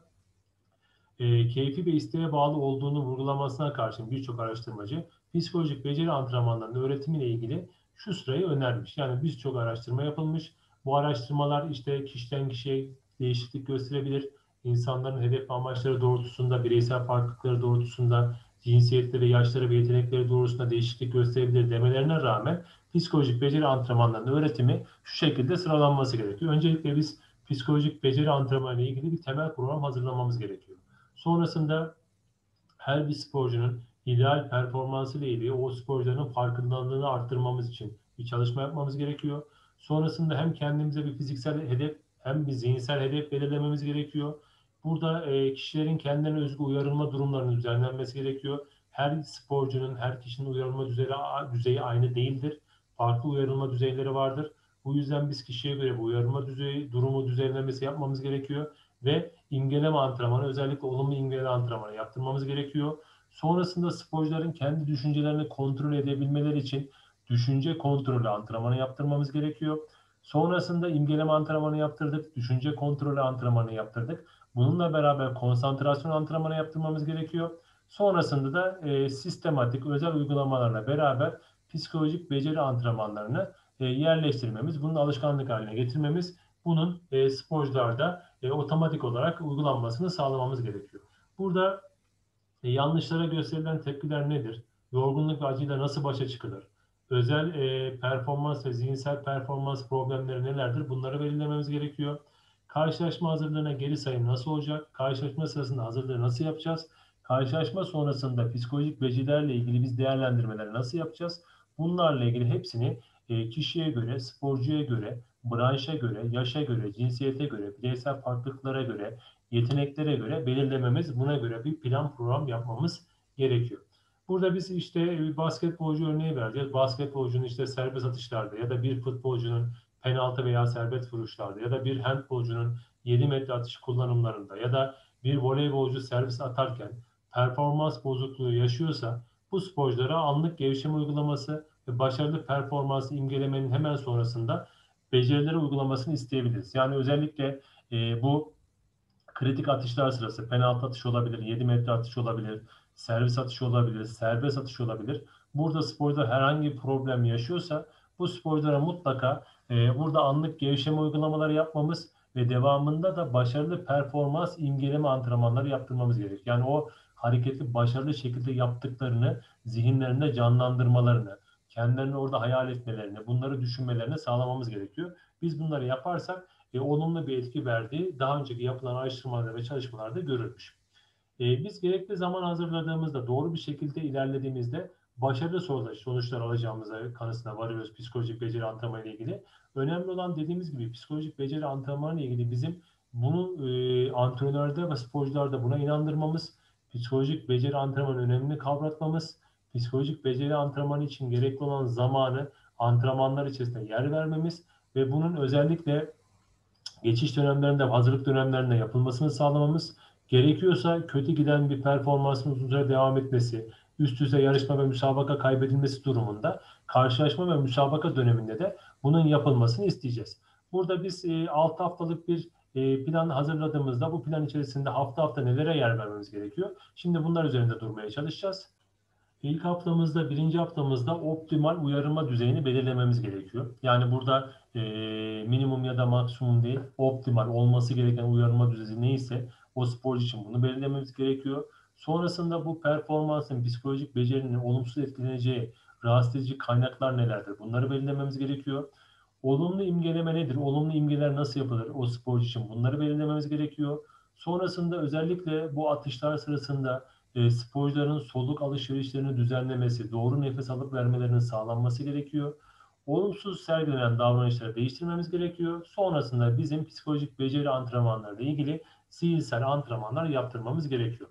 keyfi ve isteğe bağlı olduğunu vurgulamasına karşın birçok araştırmacı psikolojik beceri antrenmanlarının öğretimiyle ilgili şu sırayı önermiş. Yani birçok araştırma yapılmış. Bu araştırmalar işte kişiden kişiye değişiklik gösterebilir. İnsanların hedef ve amaçları doğrultusunda, bireysel farklılıkları doğrultusunda, cinsiyetleri, yaşları ve yetenekleri doğrultusunda değişiklik gösterebilir demelerine rağmen psikolojik beceri antrenmanlarının öğretimi şu şekilde sıralanması gerekiyor. Öncelikle biz psikolojik beceri antrenmanı ile ilgili bir temel program hazırlamamız gerekiyor. Sonrasında her bir sporcunun ideal performansı ile ilgili o sporcuların farkındalığını arttırmamız için bir çalışma yapmamız gerekiyor. Sonrasında hem kendimize bir fiziksel hedef hem bir zihinsel hedef belirlememiz gerekiyor. Burada kişilerin kendilerine özgü uyarılma durumlarının düzenlenmesi gerekiyor. Her sporcunun, her kişinin uyarılma düzeyi aynı değildir. Farklı uyarılma düzeyleri vardır. Bu yüzden biz kişiye göre bu uyarılma düzeyi, durumu düzenlemesi yapmamız gerekiyor ve imgeleme antrenmanı, özellikle olumlu imgeleme antrenmanı yaptırmamız gerekiyor. Sonrasında sporcuların kendi düşüncelerini kontrol edebilmeleri için düşünce kontrolü antrenmanı yaptırmamız gerekiyor. Sonrasında imgeleme antrenmanı yaptırdık, düşünce kontrolü antrenmanı yaptırdık. Bununla beraber konsantrasyon antrenmanı yaptırmamız gerekiyor. Sonrasında da sistematik özel uygulamalarla beraber psikolojik beceri antrenmanlarını yerleştirmemiz, bunu alışkanlık haline getirmemiz, bunun sporcularda otomatik olarak uygulanmasını sağlamamız gerekiyor. Burada yanlışlara gösterilen tepkiler nedir? Yorgunluk ve acıyla nasıl başa çıkılır? Özel performans ve zihinsel performans problemleri nelerdir? Bunları belirlememiz gerekiyor. Karşılaşma hazırlığına geri sayım nasıl olacak? Karşılaşma sırasında hazırlığı nasıl yapacağız? Karşılaşma sonrasında psikolojik becerilerle ilgili biz değerlendirmeleri nasıl yapacağız? Bunlarla ilgili hepsini kişiye göre, sporcuya göre, branşa göre, yaşa göre, cinsiyete göre, bireysel farklılıklara göre, yeteneklere göre belirlememiz, buna göre bir plan program yapmamız gerekiyor. Burada biz işte bir basketbolcu örneği vereceğiz. Basketbolcunun işte serbest atışlarda ya da bir futbolcunun penaltı veya serbest vuruşlarda ya da bir handbolcunun 7 metre atış kullanımlarında ya da bir voleybolcu servis atarken performans bozukluğu yaşıyorsa bu sporculara anlık gevşeme uygulaması ve başarılı performansı imgelemenin hemen sonrasında becerileri uygulamasını isteyebiliriz. Yani özellikle bu kritik atışlar sırası penaltı atışı olabilir, 7 metre atış olabilir, servis atışı olabilir, serbest atış olabilir. Burada sporcular herhangi bir problem yaşıyorsa bu sporculara mutlaka burada anlık gevşeme uygulamaları yapmamız ve devamında da başarılı performans imgeleme antrenmanları yaptırmamız gerekiyor. Yani o hareketi başarılı şekilde yaptıklarını zihinlerinde canlandırmalarını, kendilerini orada hayal etmelerini, bunları düşünmelerini sağlamamız gerekiyor. Biz bunları yaparsak olumlu bir etki verdiği daha önceki yapılan araştırmalarda ve çalışmalarda görülmüş. Biz gerekli zaman hazırladığımızda, doğru bir şekilde ilerlediğimizde başarılı sonuçlar alacağımıza kanısına varıyoruz psikolojik beceri antrenmanı ile ilgili. Önemli olan dediğimiz gibi psikolojik beceri antrenmanı ile ilgili bizim bunu antrenörde ve sporcularda buna inandırmamız, psikolojik beceri antrenmanı önemini kavratmamız, psikolojik beceri antrenmanı için gerekli olan zamanı antrenmanlar içerisinde yer vermemiz ve bunun özellikle geçiş dönemlerinde, hazırlık dönemlerinde yapılmasını sağlamamız, gerekiyorsa kötü giden bir performansın uzun süre devam etmesi, üst düzey yarışma ve müsabaka kaybedilmesi durumunda karşılaşma ve müsabaka döneminde de bunun yapılmasını isteyeceğiz. Burada biz 6 haftalık bir plan hazırladığımızda bu plan içerisinde hafta hafta nelere yer vermemiz gerekiyor? Şimdi bunlar üzerinde durmaya çalışacağız. İlk haftamızda, birinci haftamızda optimal uyarılma düzeyini belirlememiz gerekiyor. Yani burada minimum ya da maksimum değil, optimal olması gereken uyarılma düzeyi neyse o sporcu için bunu belirlememiz gerekiyor. Sonrasında bu performansın, psikolojik becerinin olumsuz etkileneceği rahatsız edici kaynaklar nelerdir? Bunları belirlememiz gerekiyor. Olumlu imgeleme nedir? Olumlu imgeler nasıl yapılır o sporcu için? Bunları belirlememiz gerekiyor. Sonrasında özellikle bu atışlar sırasında sporcuların soluk alışverişlerini düzenlemesi, doğru nefes alıp vermelerinin sağlanması gerekiyor. Olumsuz sergilenen davranışları değiştirmemiz gerekiyor. Sonrasında bizim psikolojik beceri antrenmanlarıyla ilgili zihinsel antrenmanlar yaptırmamız gerekiyor.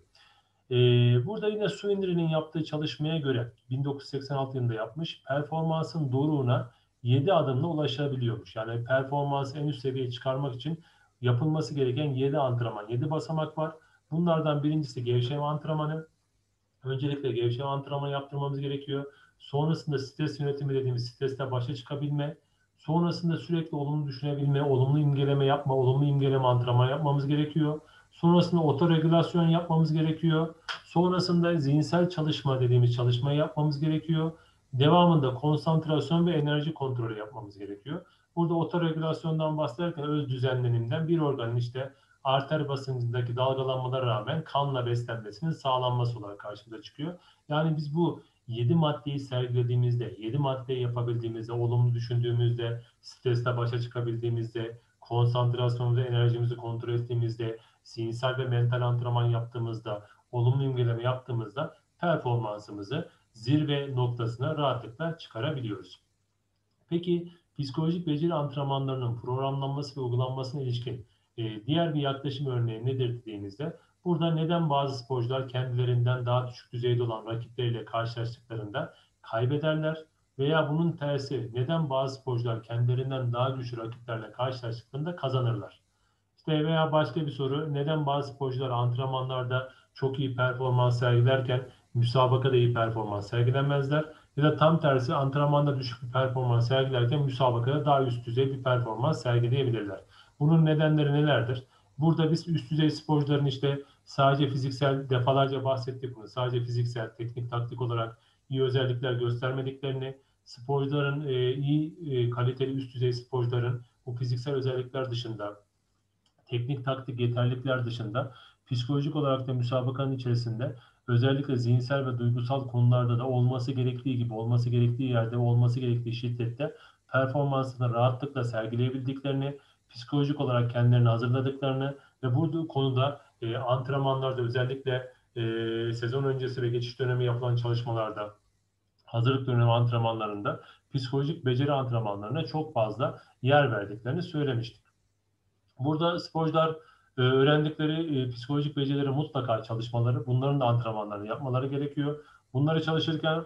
Burada yine Swindler'in yaptığı çalışmaya göre 1986 yılında yapmış, performansın doruğuna 7 adımla ulaşabiliyormuş. Yani performansı en üst seviyeye çıkarmak için yapılması gereken 7 antrenman, 7 basamak var. Bunlardan birincisi gevşeme antrenmanı. Öncelikle gevşeme antrenmanı yaptırmamız gerekiyor. Sonrasında stres yönetimi dediğimiz stresle başa çıkabilme. Sonrasında sürekli olumlu düşünebilme, olumlu imgeleme yapma, olumlu imgeleme antrenmanı yapmamız gerekiyor. Sonrasında otoregülasyon yapmamız gerekiyor. Sonrasında zihinsel çalışma dediğimiz çalışmayı yapmamız gerekiyor. Devamında konsantrasyon ve enerji kontrolü yapmamız gerekiyor. Burada otoregülasyondan bahsederken öz düzenlenimden bir organın işte arter basıncındaki dalgalanmalara rağmen kanla beslenmesinin sağlanması olarak karşımıza çıkıyor. Yani biz bu 7 maddeyi sergilediğimizde, 7 maddeyi yapabildiğimizde, olumlu düşündüğümüzde, stresle başa çıkabildiğimizde, konsantrasyonumuzu, enerjimizi kontrol ettiğimizde, zihinsel ve mental antrenman yaptığımızda, olumlu imgeleme yaptığımızda performansımızı zirve noktasına rahatlıkla çıkarabiliyoruz. Peki psikolojik beceri antrenmanlarının programlanması ve uygulanmasına ilişkin diğer bir yaklaşım örneği nedir dediğimizde burada neden bazı sporcular kendilerinden daha düşük düzeyde olan rakipleriyle karşılaştıklarında kaybederler veya bunun tersi neden bazı sporcular kendilerinden daha güçlü rakiplerle karşılaştıklarında kazanırlar? İşte veya başka bir soru neden bazı sporcular antrenmanlarda çok iyi performans sergilerken müsabakada iyi performans sergilemezler? Ya da tam tersi antrenmanda düşük bir performans sergilerken müsabakada daha üst düzey bir performans sergileyebilirler. Bunun nedenleri nelerdir? Burada biz üst düzey sporcuların işte sadece fiziksel, defalarca bahsettik bunu, sadece fiziksel, teknik, taktik olarak iyi özellikler göstermediklerini, sporcuların iyi kaliteli üst düzey sporcuların bu fiziksel özellikler dışında teknik taktik yeterlilikler dışında psikolojik olarak da müsabakanın içerisinde özellikle zihinsel ve duygusal konularda da olması gerektiği gibi, olması gerektiği yerde ve olması gerektiği şiddette performansını rahatlıkla sergileyebildiklerini, psikolojik olarak kendilerini hazırladıklarını ve bu konuda antrenmanlarda özellikle sezon öncesi ve geçiş dönemi yapılan çalışmalarda, hazırlık dönemi antrenmanlarında psikolojik beceri antrenmanlarına çok fazla yer verdiklerini söylemiştik. Burada sporcular öğrendikleri psikolojik becerileri mutlaka çalışmaları, bunların da antrenmanlarını yapmaları gerekiyor. Bunları çalışırken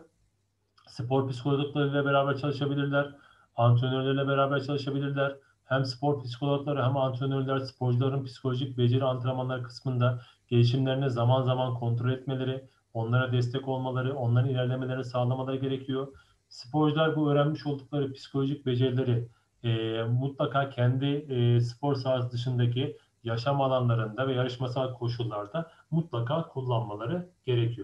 spor psikologlarıyla beraber çalışabilirler, antrenörlerle beraber çalışabilirler. Hem spor psikologları hem antrenörler sporcuların psikolojik beceri antrenmanları kısmında gelişimlerini zaman zaman kontrol etmeleri, onlara destek olmaları, onların ilerlemelerini sağlamaları gerekiyor. Sporcular bu öğrenmiş oldukları psikolojik becerileri mutlaka kendi spor sahası dışındaki yaşam alanlarında ve yarışmasal koşullarda mutlaka kullanmaları gerekiyor.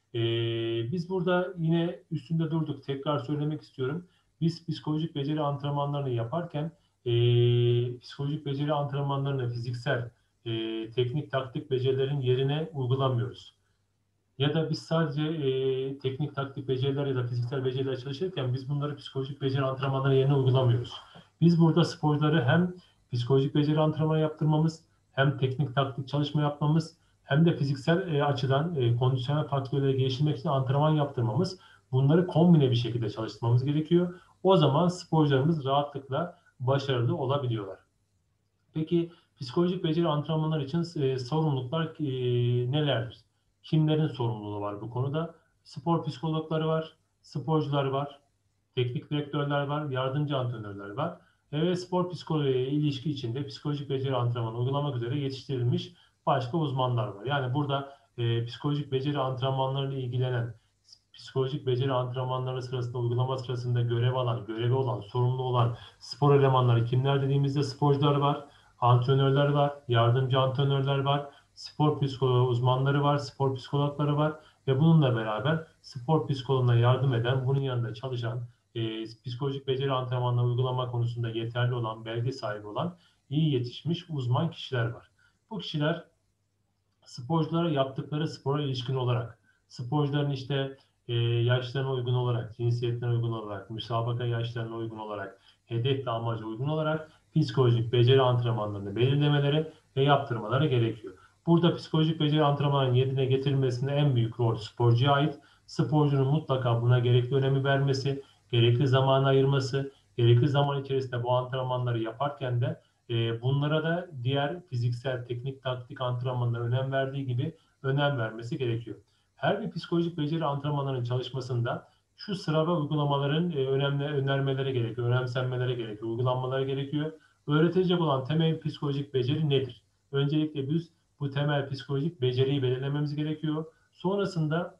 Biz burada yine üstünde durduk. Tekrar söylemek istiyorum. Biz psikolojik beceri antrenmanlarını yaparken psikolojik beceri antrenmanlarını fiziksel, teknik, taktik becerilerin yerine uygulamıyoruz. Ya da biz sadece teknik, taktik beceriler ya da fiziksel beceriler çalışırken biz bunları psikolojik beceri antrenmanları yerine uygulamıyoruz. Biz burada sporcuları hem psikolojik beceri antrenmanı yaptırmamız, hem teknik, taktik çalışma yapmamız, hem de fiziksel açıdan kondisyonel faktörleri geliştirmek için antrenman yaptırmamız. Bunları kombine bir şekilde çalıştırmamız gerekiyor. O zaman sporcularımız rahatlıkla başarılı olabiliyorlar. Peki psikolojik beceri antrenmanlar için sorumluluklar nelerdir? Kimlerin sorumluluğu var bu konuda? Spor psikologları var, sporcular var, teknik direktörler var, yardımcı antrenörler var. Ve spor psikolojiye ilişki içinde psikolojik beceri antrenmanı uygulamak üzere yetiştirilmiş başka uzmanlar var. Yani burada psikolojik beceri antrenmanlarıyla ilgilenen, psikolojik beceri antrenmanları sırasında, uygulama sırasında görevi olan, sorumlu olan spor elemanları kimler dediğimizde sporcular var, antrenörler var, yardımcı antrenörler var, spor psikoloğu uzmanları var, spor psikologları var ve bununla beraber spor psikoloğuna yardım eden, bunun yanında çalışan, psikolojik beceri antrenmanları uygulama konusunda yeterli olan, belge sahibi olan, iyi yetişmiş uzman kişiler var. Bu kişiler sporculara yaptıkları spora ilişkin olarak, sporcuların işte yaşlarına uygun olarak, cinsiyetlerine uygun olarak, müsabaka yaşlarına uygun olarak, hedef ve amaca uygun olarak psikolojik beceri antrenmanlarını belirlemeleri ve yaptırmaları gerekiyor. Burada psikolojik beceri antrenmanının yerine getirilmesinde en büyük rol sporcuya ait. Sporcunun mutlaka buna gerekli önemi vermesi, gerekli zamanı ayırması, gerekli zaman içerisinde bu antrenmanları yaparken de bunlara da diğer fiziksel, teknik, taktik antrenmanlara önem verdiği gibi önem vermesi gerekiyor. Her bir psikolojik beceri antrenmanlarının çalışmasında şu sıra ve uygulamaların önermeleri gerekiyor, önemsenmeleri gerekiyor, uygulanmaları gerekiyor. Öğretilecek olan temel psikolojik beceri nedir? Öncelikle biz bu temel psikolojik beceriyi belirlememiz gerekiyor. Sonrasında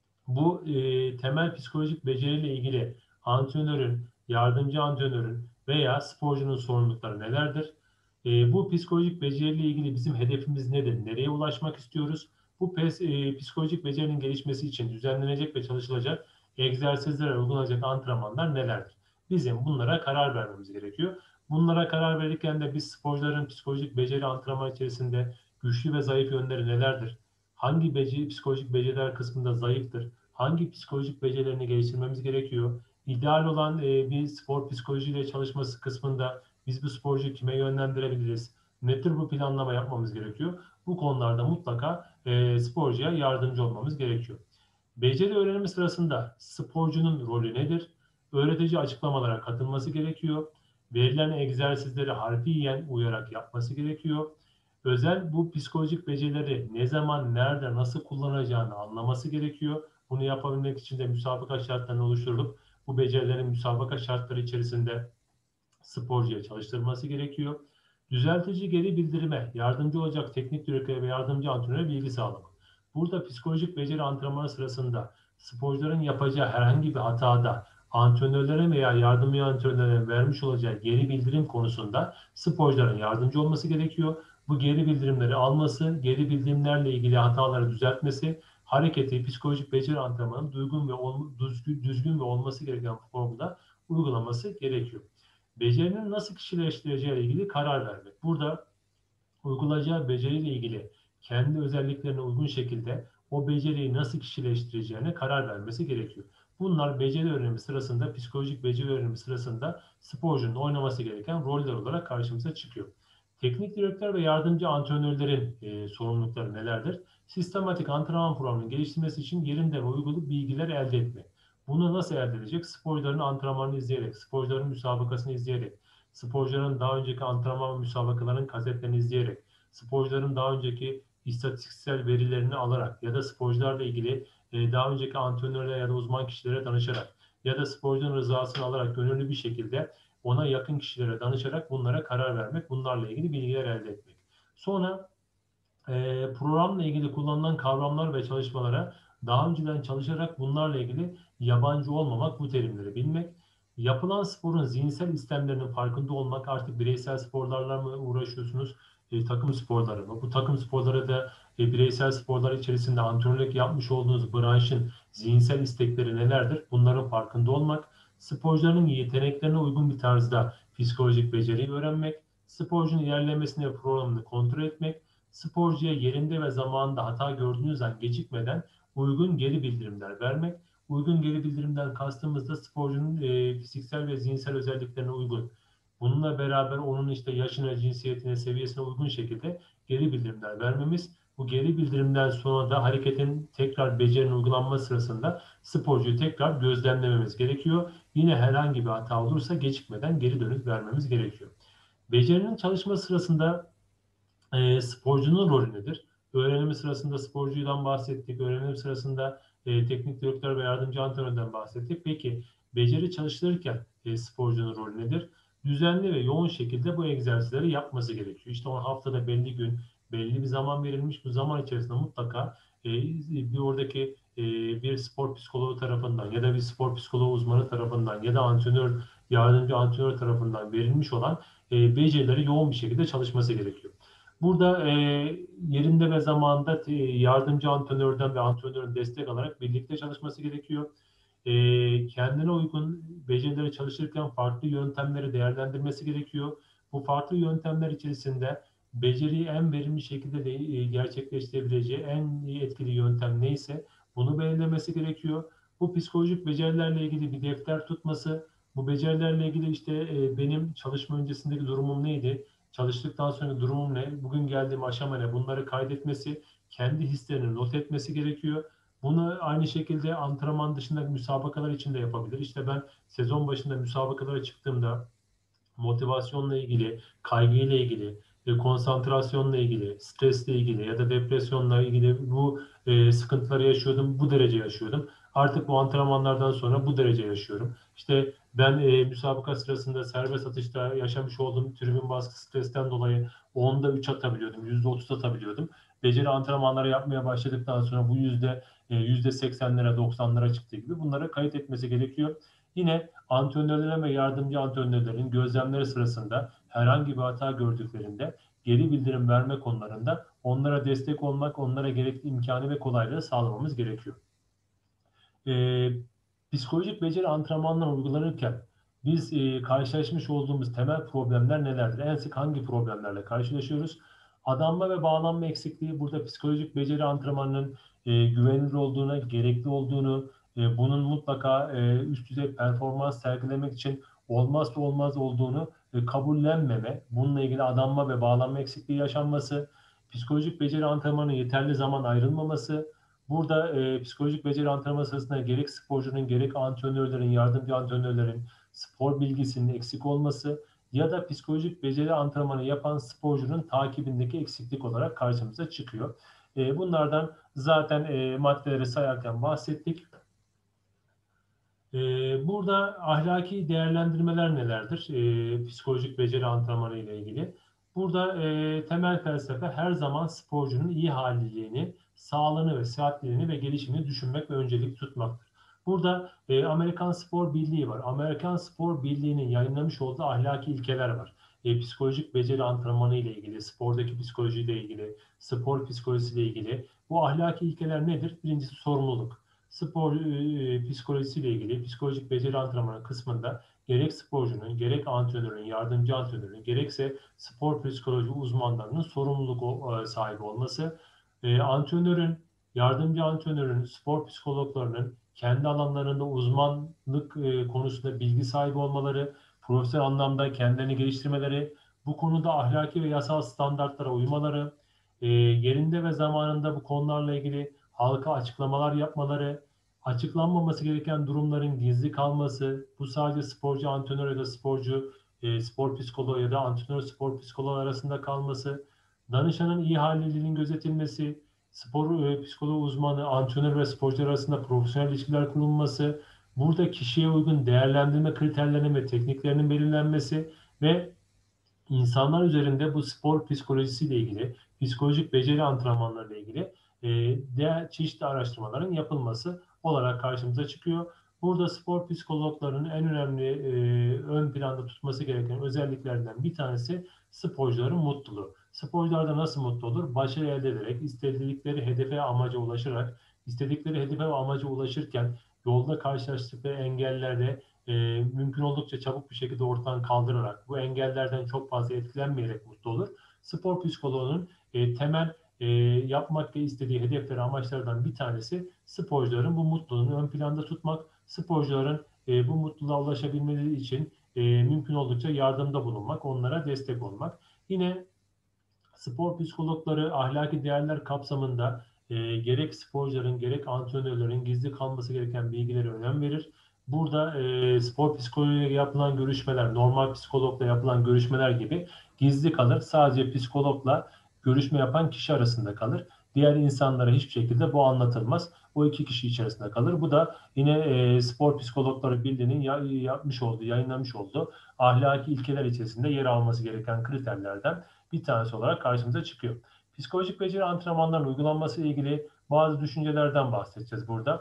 bu temel psikolojik beceriyle ilgili antrenörün, yardımcı antrenörün veya sporcunun sorumlulukları nelerdir? Bu psikolojik beceriyle ilgili bizim hedefimiz nedir? Nereye ulaşmak istiyoruz? Bu psikolojik becerinin gelişmesi için düzenlenecek ve çalışılacak egzersizler, uygulanacak antrenmanlar nelerdir? Bizim bunlara karar vermemiz gerekiyor. Bunlara karar verirken de biz sporcuların psikolojik beceri antrenman içerisinde güçlü ve zayıf yönleri nelerdir? Hangi psikolojik beceriler kısmında zayıftır? Hangi psikolojik becerilerini geliştirmemiz gerekiyor? İdeal olan bir spor psikolojiyle çalışması kısmında biz bu sporcuyu kime yönlendirebiliriz? Ne tür bu planlama yapmamız gerekiyor? Bu konularda mutlaka sporcuya yardımcı olmamız gerekiyor. Beceri öğrenimi sırasında sporcunun rolü nedir? Öğretici açıklamalara katılması gerekiyor. Verilen egzersizleri harfiyen uyarak yapması gerekiyor. Özel bu psikolojik becerileri ne zaman, nerede, nasıl kullanacağını anlaması gerekiyor. Bunu yapabilmek için de müsabaka şartlarını oluşturup bu becerilerin müsabaka şartları içerisinde sporcuya çalıştırması gerekiyor. Düzeltici geri bildirime yardımcı olacak teknik direktöre ve yardımcı antrenöre bilgi sağlamak. Burada psikolojik beceri antrenmanı sırasında sporcuların yapacağı herhangi bir hatada antrenörlere veya yardımcı antrenörlere vermiş olacağı geri bildirim konusunda sporcuların yardımcı olması gerekiyor. Bu geri bildirimleri alması, geri bildirimlerle ilgili hataları düzeltmesi, hareketi, psikolojik beceri antrenmanının düzgün ve olması gereken formda uygulaması gerekiyor. Becerinin nasıl kişileştireceği ile ilgili karar vermek. Burada uygulayacağı beceriyle ilgili kendi özelliklerine uygun şekilde o beceriyi nasıl kişileştireceğine karar vermesi gerekiyor. Bunlar beceri öğrenimi sırasında, psikolojik beceri öğrenimi sırasında sporcunun oynaması gereken roller olarak karşımıza çıkıyor. Teknik direktör ve yardımcı antrenörlerin sorumlulukları nelerdir? Sistematik antrenman programının geliştirmesi için yerinde ve uygulu bilgiler elde etmek. Bunu nasıl elde edecek? Sporcuların antrenmanını izleyerek, sporcuların müsabakasını izleyerek, sporcuların daha önceki antrenman ve müsabakaların kasetlerini izleyerek, sporcuların daha önceki istatistiksel verilerini alarak ya da sporcularla ilgili daha önceki antrenörlere ya da uzman kişilere danışarak ya da sporcunun rızasını alarak gönüllü bir şekilde ona yakın kişilere danışarak bunlara karar vermek, bunlarla ilgili bilgiler elde etmek. Sonra programla ilgili kullanılan kavramlar ve çalışmalara daha önceden çalışarak bunlarla ilgili yabancı olmamak, bu terimleri bilmek. Yapılan sporun zihinsel istemlerinin farkında olmak, artık bireysel sporlarla mı uğraşıyorsunuz, takım sporları mı? Bu takım sporları da bireysel sporlar içerisinde antrenörlük yapmış olduğunuz branşın zihinsel istekleri nelerdir? Bunların farkında olmak, sporcuların yeteneklerine uygun bir tarzda psikolojik beceriyi öğrenmek, sporcunun ilerlemesini ve programını kontrol etmek, sporcuya yerinde ve zamanında hata gördüğünüz an gecikmeden uygun geri bildirimler vermek. Uygun geri bildirimden kastımız da sporcunun fiziksel ve zihinsel özelliklerine uygun Bununla beraber onun işte yaşına, cinsiyetine, seviyesine uygun şekilde geri bildirimler vermemiz. Bu geri bildirimden sonra da hareketin tekrar becerinin uygulanma sırasında sporcuyu tekrar gözlemlememiz gerekiyor. Yine herhangi bir hata olursa gecikmeden geri dönüt vermemiz gerekiyor. Becerinin çalışma sırasında sporcunun rolü nedir? Öğrenimi sırasında sporcudan bahsettik. Öğrenim sırasında teknik direktör ve yardımcı antrenörden bahsettik. Peki beceri çalıştırırken sporcunun rolü nedir? Düzenli ve yoğun şekilde bu egzersizleri yapması gerekiyor. İşte o haftada belli gün, belli bir zaman verilmiş. Bu zaman içerisinde mutlaka bir oradaki bir spor psikoloğu tarafından ya da bir spor psikoloğu uzmanı tarafından ya da antrenör, yardımcı antrenör tarafından verilmiş olan becerileri yoğun bir şekilde çalışması gerekiyor. Burada yerinde ve zamanında yardımcı antrenörden ve antrenörün destek alarak birlikte çalışması gerekiyor. Kendine uygun becerileri çalışırken farklı yöntemleri değerlendirmesi gerekiyor. Bu farklı yöntemler içerisinde beceriyi en verimli şekilde de, gerçekleştirebileceği en etkili yöntem neyse bunu belirlemesi gerekiyor. Bu psikolojik becerilerle ilgili bir defter tutması, bu becerilerle ilgili işte benim çalışma öncesindeki durumum neydi? Çalıştıktan sonra durumum ne? Bugün geldiğim aşama ne? Bunları kaydetmesi, kendi hislerini not etmesi gerekiyor. Bunu aynı şekilde antrenman dışında müsabakalar için de yapabilir. İşte ben sezon başında müsabakalara çıktığımda motivasyonla ilgili, kaygıyla ilgili, konsantrasyonla ilgili, stresle ilgili ya da depresyonla ilgili bu sıkıntıları yaşıyordum, bu derece yaşıyordum. Artık bu antrenmanlardan sonra bu derece yaşıyorum. İşte ben müsabaka sırasında serbest atışta yaşamış olduğum tribün baskı stresten dolayı 10'da 3 atabiliyordum, %30 atabiliyordum. Beceri antrenmanları yapmaya başladıktan sonra bu %80'lere, 90'lara çıktığı gibi bunlara kayıt etmesi gerekiyor. Yine antrenörlerin ve yardımcı antrenörlerin gözlemleri sırasında herhangi bir hata gördüklerinde geri bildirim verme konularında onlara destek olmak, onlara gerekli imkanı ve kolaylığı sağlamamız gerekiyor. Ee, Psikolojik beceri antrenmanlar uygulanırken biz karşılaşmış olduğumuz temel problemler nelerdir? En sık hangi problemlerle karşılaşıyoruz? Adanma ve bağlanma eksikliği burada psikolojik beceri antrenmanının güvenilir olduğuna, gerekli olduğunu, bunun mutlaka üst düzey performans sergilemek için olmazsa olmaz olduğunu kabullenmeme, bununla ilgili adanma ve bağlanma eksikliği yaşanması, psikolojik beceri antrenmanının yeterli zaman ayrılmaması, burada psikolojik beceri antrenmanı sırasında gerek sporcunun gerek antrenörlerin, yardımcı antrenörlerin spor bilgisinin eksik olması ya da psikolojik beceri antrenmanı yapan sporcunun takibindeki eksiklik olarak karşımıza çıkıyor. Bunlardan zaten maddeleri sayarken bahsettik. Burada ahlaki değerlendirmeler nelerdir? Psikolojik beceri antrenmanı ile ilgili. Burada temel felsefe her zaman sporcunun iyi haliliğini, sağlığını ve sıhhatlerini ve gelişimini düşünmek ve öncelik tutmaktır. Burada Amerikan Spor Birliği var. Amerikan Spor Birliği'nin yayınlamış olduğu ahlaki ilkeler var. Psikolojik beceri antrenmanı ile ilgili, spordaki psikoloji ile ilgili, spor psikolojisi ile ilgili. Bu ahlaki ilkeler nedir? Birincisi sorumluluk. Spor psikolojisiyle ilgili psikolojik beceri antrenmanı kısmında gerek sporcunun, gerek antrenörün, yardımcı antrenörün, gerekse spor psikoloji uzmanlarının sorumluluk sahibi olması, antrenörün, yardımcı antrenörün, spor psikologlarının kendi alanlarında uzmanlık konusunda bilgi sahibi olmaları, profesyonel anlamda kendilerini geliştirmeleri, bu konuda ahlaki ve yasal standartlara uymaları, yerinde ve zamanında bu konularla ilgili halka açıklamalar yapmaları, açıklanmaması gereken durumların gizli kalması, bu sadece sporcu, antrenör ya da sporcu, spor psikoloğu ya da antrenör spor psikoloğu arasında kalması, danışanın iyi halinin gözetilmesi, spor psikoloğu uzmanı, antrenör ve sporcu arasında profesyonel ilişkiler kurulması, burada kişiye uygun değerlendirme kriterlerinin ve tekniklerinin belirlenmesi ve insanlar üzerinde bu spor psikolojisiyle ilgili, psikolojik beceri antrenmanlarıyla ilgili çeşitli araştırmaların yapılması olarak karşımıza çıkıyor. Burada spor psikologlarının en önemli ön planda tutması gereken özelliklerden bir tanesi sporcuların mutluluğu. Sporcular da nasıl mutlu olur? Başarı elde ederek, istedikleri hedefe amaca ulaşarak, istedikleri hedefe ve amaca ulaşırken yolda karşılaştıkları engellerde mümkün oldukça çabuk bir şekilde ortadan kaldırarak, bu engellerden çok fazla etkilenmeyerek mutlu olur. Spor psikoloğunun temel yapmak istediği hedefleri, amaçlardan bir tanesi sporcuların bu mutluluğunu ön planda tutmak, sporcuların bu mutluluğa ulaşabilmeleri için mümkün oldukça yardımda bulunmak, onlara destek olmak. Yine spor psikologları ahlaki değerler kapsamında gerek sporcuların gerek antrenörlerin gizli kalması gereken bilgilere önem verir. Burada spor psikoloğuyla yapılan görüşmeler, normal psikologla yapılan görüşmeler gibi gizli kalır. Sadece psikologla görüşme yapan kişi arasında kalır. Diğer insanlara hiçbir şekilde bu anlatılmaz. O iki kişi içerisinde kalır. Bu da yine Spor Psikologları Birliği'nin yapmış olduğu, yayınlamış olduğu ahlaki ilkeler içerisinde yer alması gereken kriterlerden bir tanesi olarak karşımıza çıkıyor. Psikolojik beceri antrenmanlarının uygulanması ile ilgili bazı düşüncelerden bahsedeceğiz burada.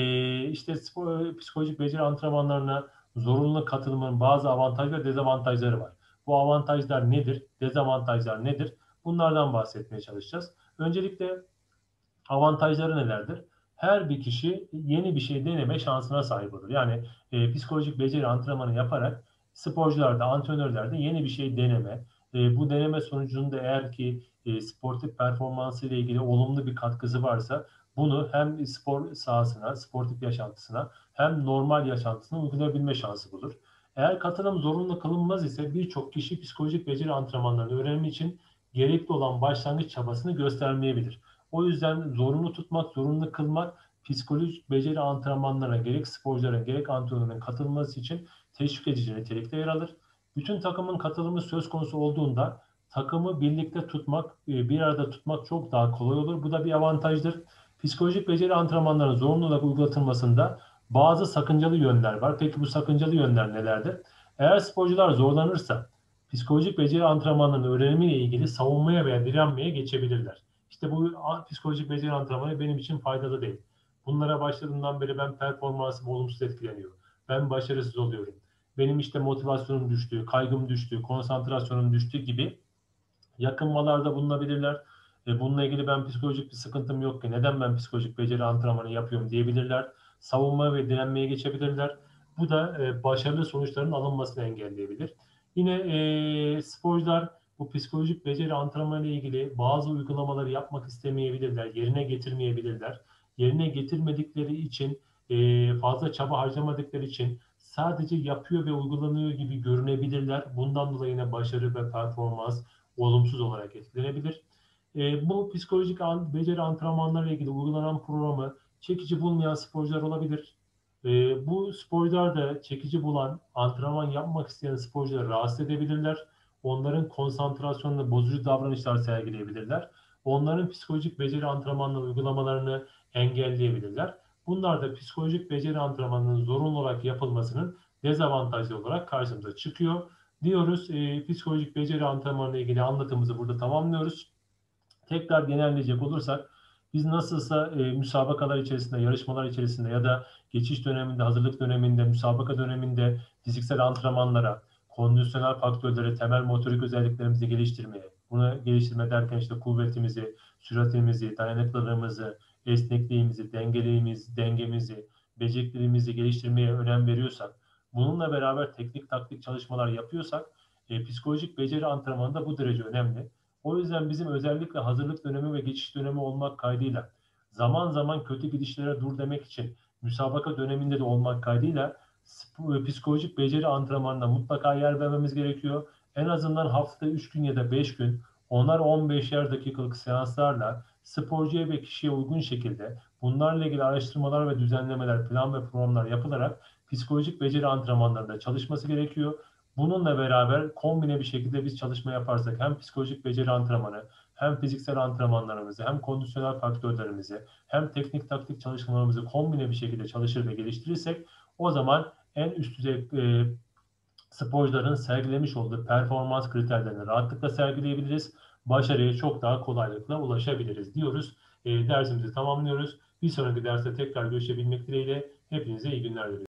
İşte psikolojik beceri antrenmanlarına zorunlu katılımın bazı avantaj ve dezavantajları var. Bu avantajlar nedir? Dezavantajlar nedir? Bunlardan bahsetmeye çalışacağız. Öncelikle avantajları nelerdir? Her bir kişi yeni bir şey deneme şansına sahip olur. Yani psikolojik beceri antrenmanı yaparak sporcular da antrenörler de yeni bir şey deneme, bu deneme sonucunda eğer ki sportif performansı ile ilgili olumlu bir katkısı varsa bunu hem spor sahasına, sportif yaşantısına hem normal yaşantısına uygulayabilme şansı bulur. Eğer katılım zorunlu kılınmaz ise birçok kişi psikolojik beceri antrenmanlarını öğrenmek için gerekli olan başlangıç çabasını göstermeyebilir. O yüzden zorunlu tutmak, zorunlu kılmak psikolojik beceri antrenmanlarına gerek sporcuların gerek antrenörlerin katılması için teşvik edici nitelikte yer alır. Bütün takımın katılımı söz konusu olduğunda takımı birlikte tutmak, bir arada tutmak çok daha kolay olur. Bu da bir avantajdır. Psikolojik beceri antrenmanlarının zorunlu olarak uygulatılmasında bazı sakıncalı yönler var. Peki bu sakıncalı yönler nelerdir? Eğer sporcular zorlanırsa psikolojik beceri antrenmanlarının öğrenimiyle ilgili savunmaya veya direnmeye geçebilirler. İşte bu psikolojik beceri antrenmanı benim için faydalı değil. Bunlara başladığımdan beri ben performansım olumsuz etkileniyor. Ben başarısız oluyorum. Benim işte motivasyonum düştü, kaygım düştü, konsantrasyonum düştü gibi yakınmalarda bulunabilirler. Bununla ilgili ben psikolojik bir sıkıntım yok ki neden ben psikolojik beceri antrenmanı yapıyorum diyebilirler. Savunma ve direnmeye geçebilirler. Bu da başarılı sonuçların alınmasını engelleyebilir. Yine sporcular bu psikolojik beceri antrenmanı ile ilgili bazı uygulamaları yapmak istemeyebilirler, yerine getirmeyebilirler. Yerine getirmedikleri için, fazla çaba harcamadıkları için sadece yapıyor ve uygulanıyor gibi görünebilirler. Bundan dolayı yine başarı ve performans olumsuz olarak etkilenebilir. Bu psikolojik beceri antrenmanlarıyla ilgili uygulanan programı çekici bulmayan sporcular olabilir. Bu sporcular da çekici bulan, antrenman yapmak isteyen sporcuları rahatsız edebilirler. Onların konsantrasyonunu bozucu davranışlar sergileyebilirler. Onların psikolojik beceri antrenmanları uygulamalarını engelleyebilirler. Bunlar da psikolojik beceri antrenmanının zorunlu olarak yapılmasının dezavantajlı olarak karşımıza çıkıyor diyoruz. Psikolojik beceri antrenmanı ile ilgili anlatımımızı burada tamamlıyoruz. Tekrar genelleyecek olursak biz nasılsa müsabakalar içerisinde, yarışmalar içerisinde ya da geçiş döneminde, hazırlık döneminde, müsabaka döneminde fiziksel antrenmanlara, kondisyonel faktörlere, temel motorik özelliklerimizi geliştirmeye, bunu geliştirme derken işte kuvvetimizi, süratimizi, dayanıklılığımızı, esnekliğimizi, dengemizi, becerilerimizi geliştirmeye önem veriyorsak, bununla beraber teknik taktik çalışmalar yapıyorsak, psikolojik beceri antrenmanı da bu derece önemli. O yüzden bizim özellikle hazırlık dönemi ve geçiş dönemi olmak kaydıyla zaman zaman kötü gidişlere dur demek için müsabaka döneminde de olmak kaydıyla psikolojik beceri antrenmanına mutlaka yer vermemiz gerekiyor. En azından haftada 3 gün ya da 5 gün 10'ar 15'er dakikalık seanslarla sporcuya ve kişiye uygun şekilde bunlarla ilgili araştırmalar ve düzenlemeler, plan ve programlar yapılarak psikolojik beceri antrenmanlarında çalışması gerekiyor. Bununla beraber kombine bir şekilde biz çalışma yaparsak hem psikolojik beceri antrenmanı hem fiziksel antrenmanlarımızı hem kondisyonel faktörlerimizi hem teknik taktik çalışmalarımızı kombine bir şekilde çalışır ve geliştirirsek o zaman en üst düzey sporcuların sergilemiş olduğu performans kriterlerini rahatlıkla sergileyebiliriz. Başarıya çok daha kolaylıkla ulaşabiliriz diyoruz. Dersimizi tamamlıyoruz. Bir sonraki derste tekrar görüşebilmek dileğiyle hepinize iyi günler diliyorum.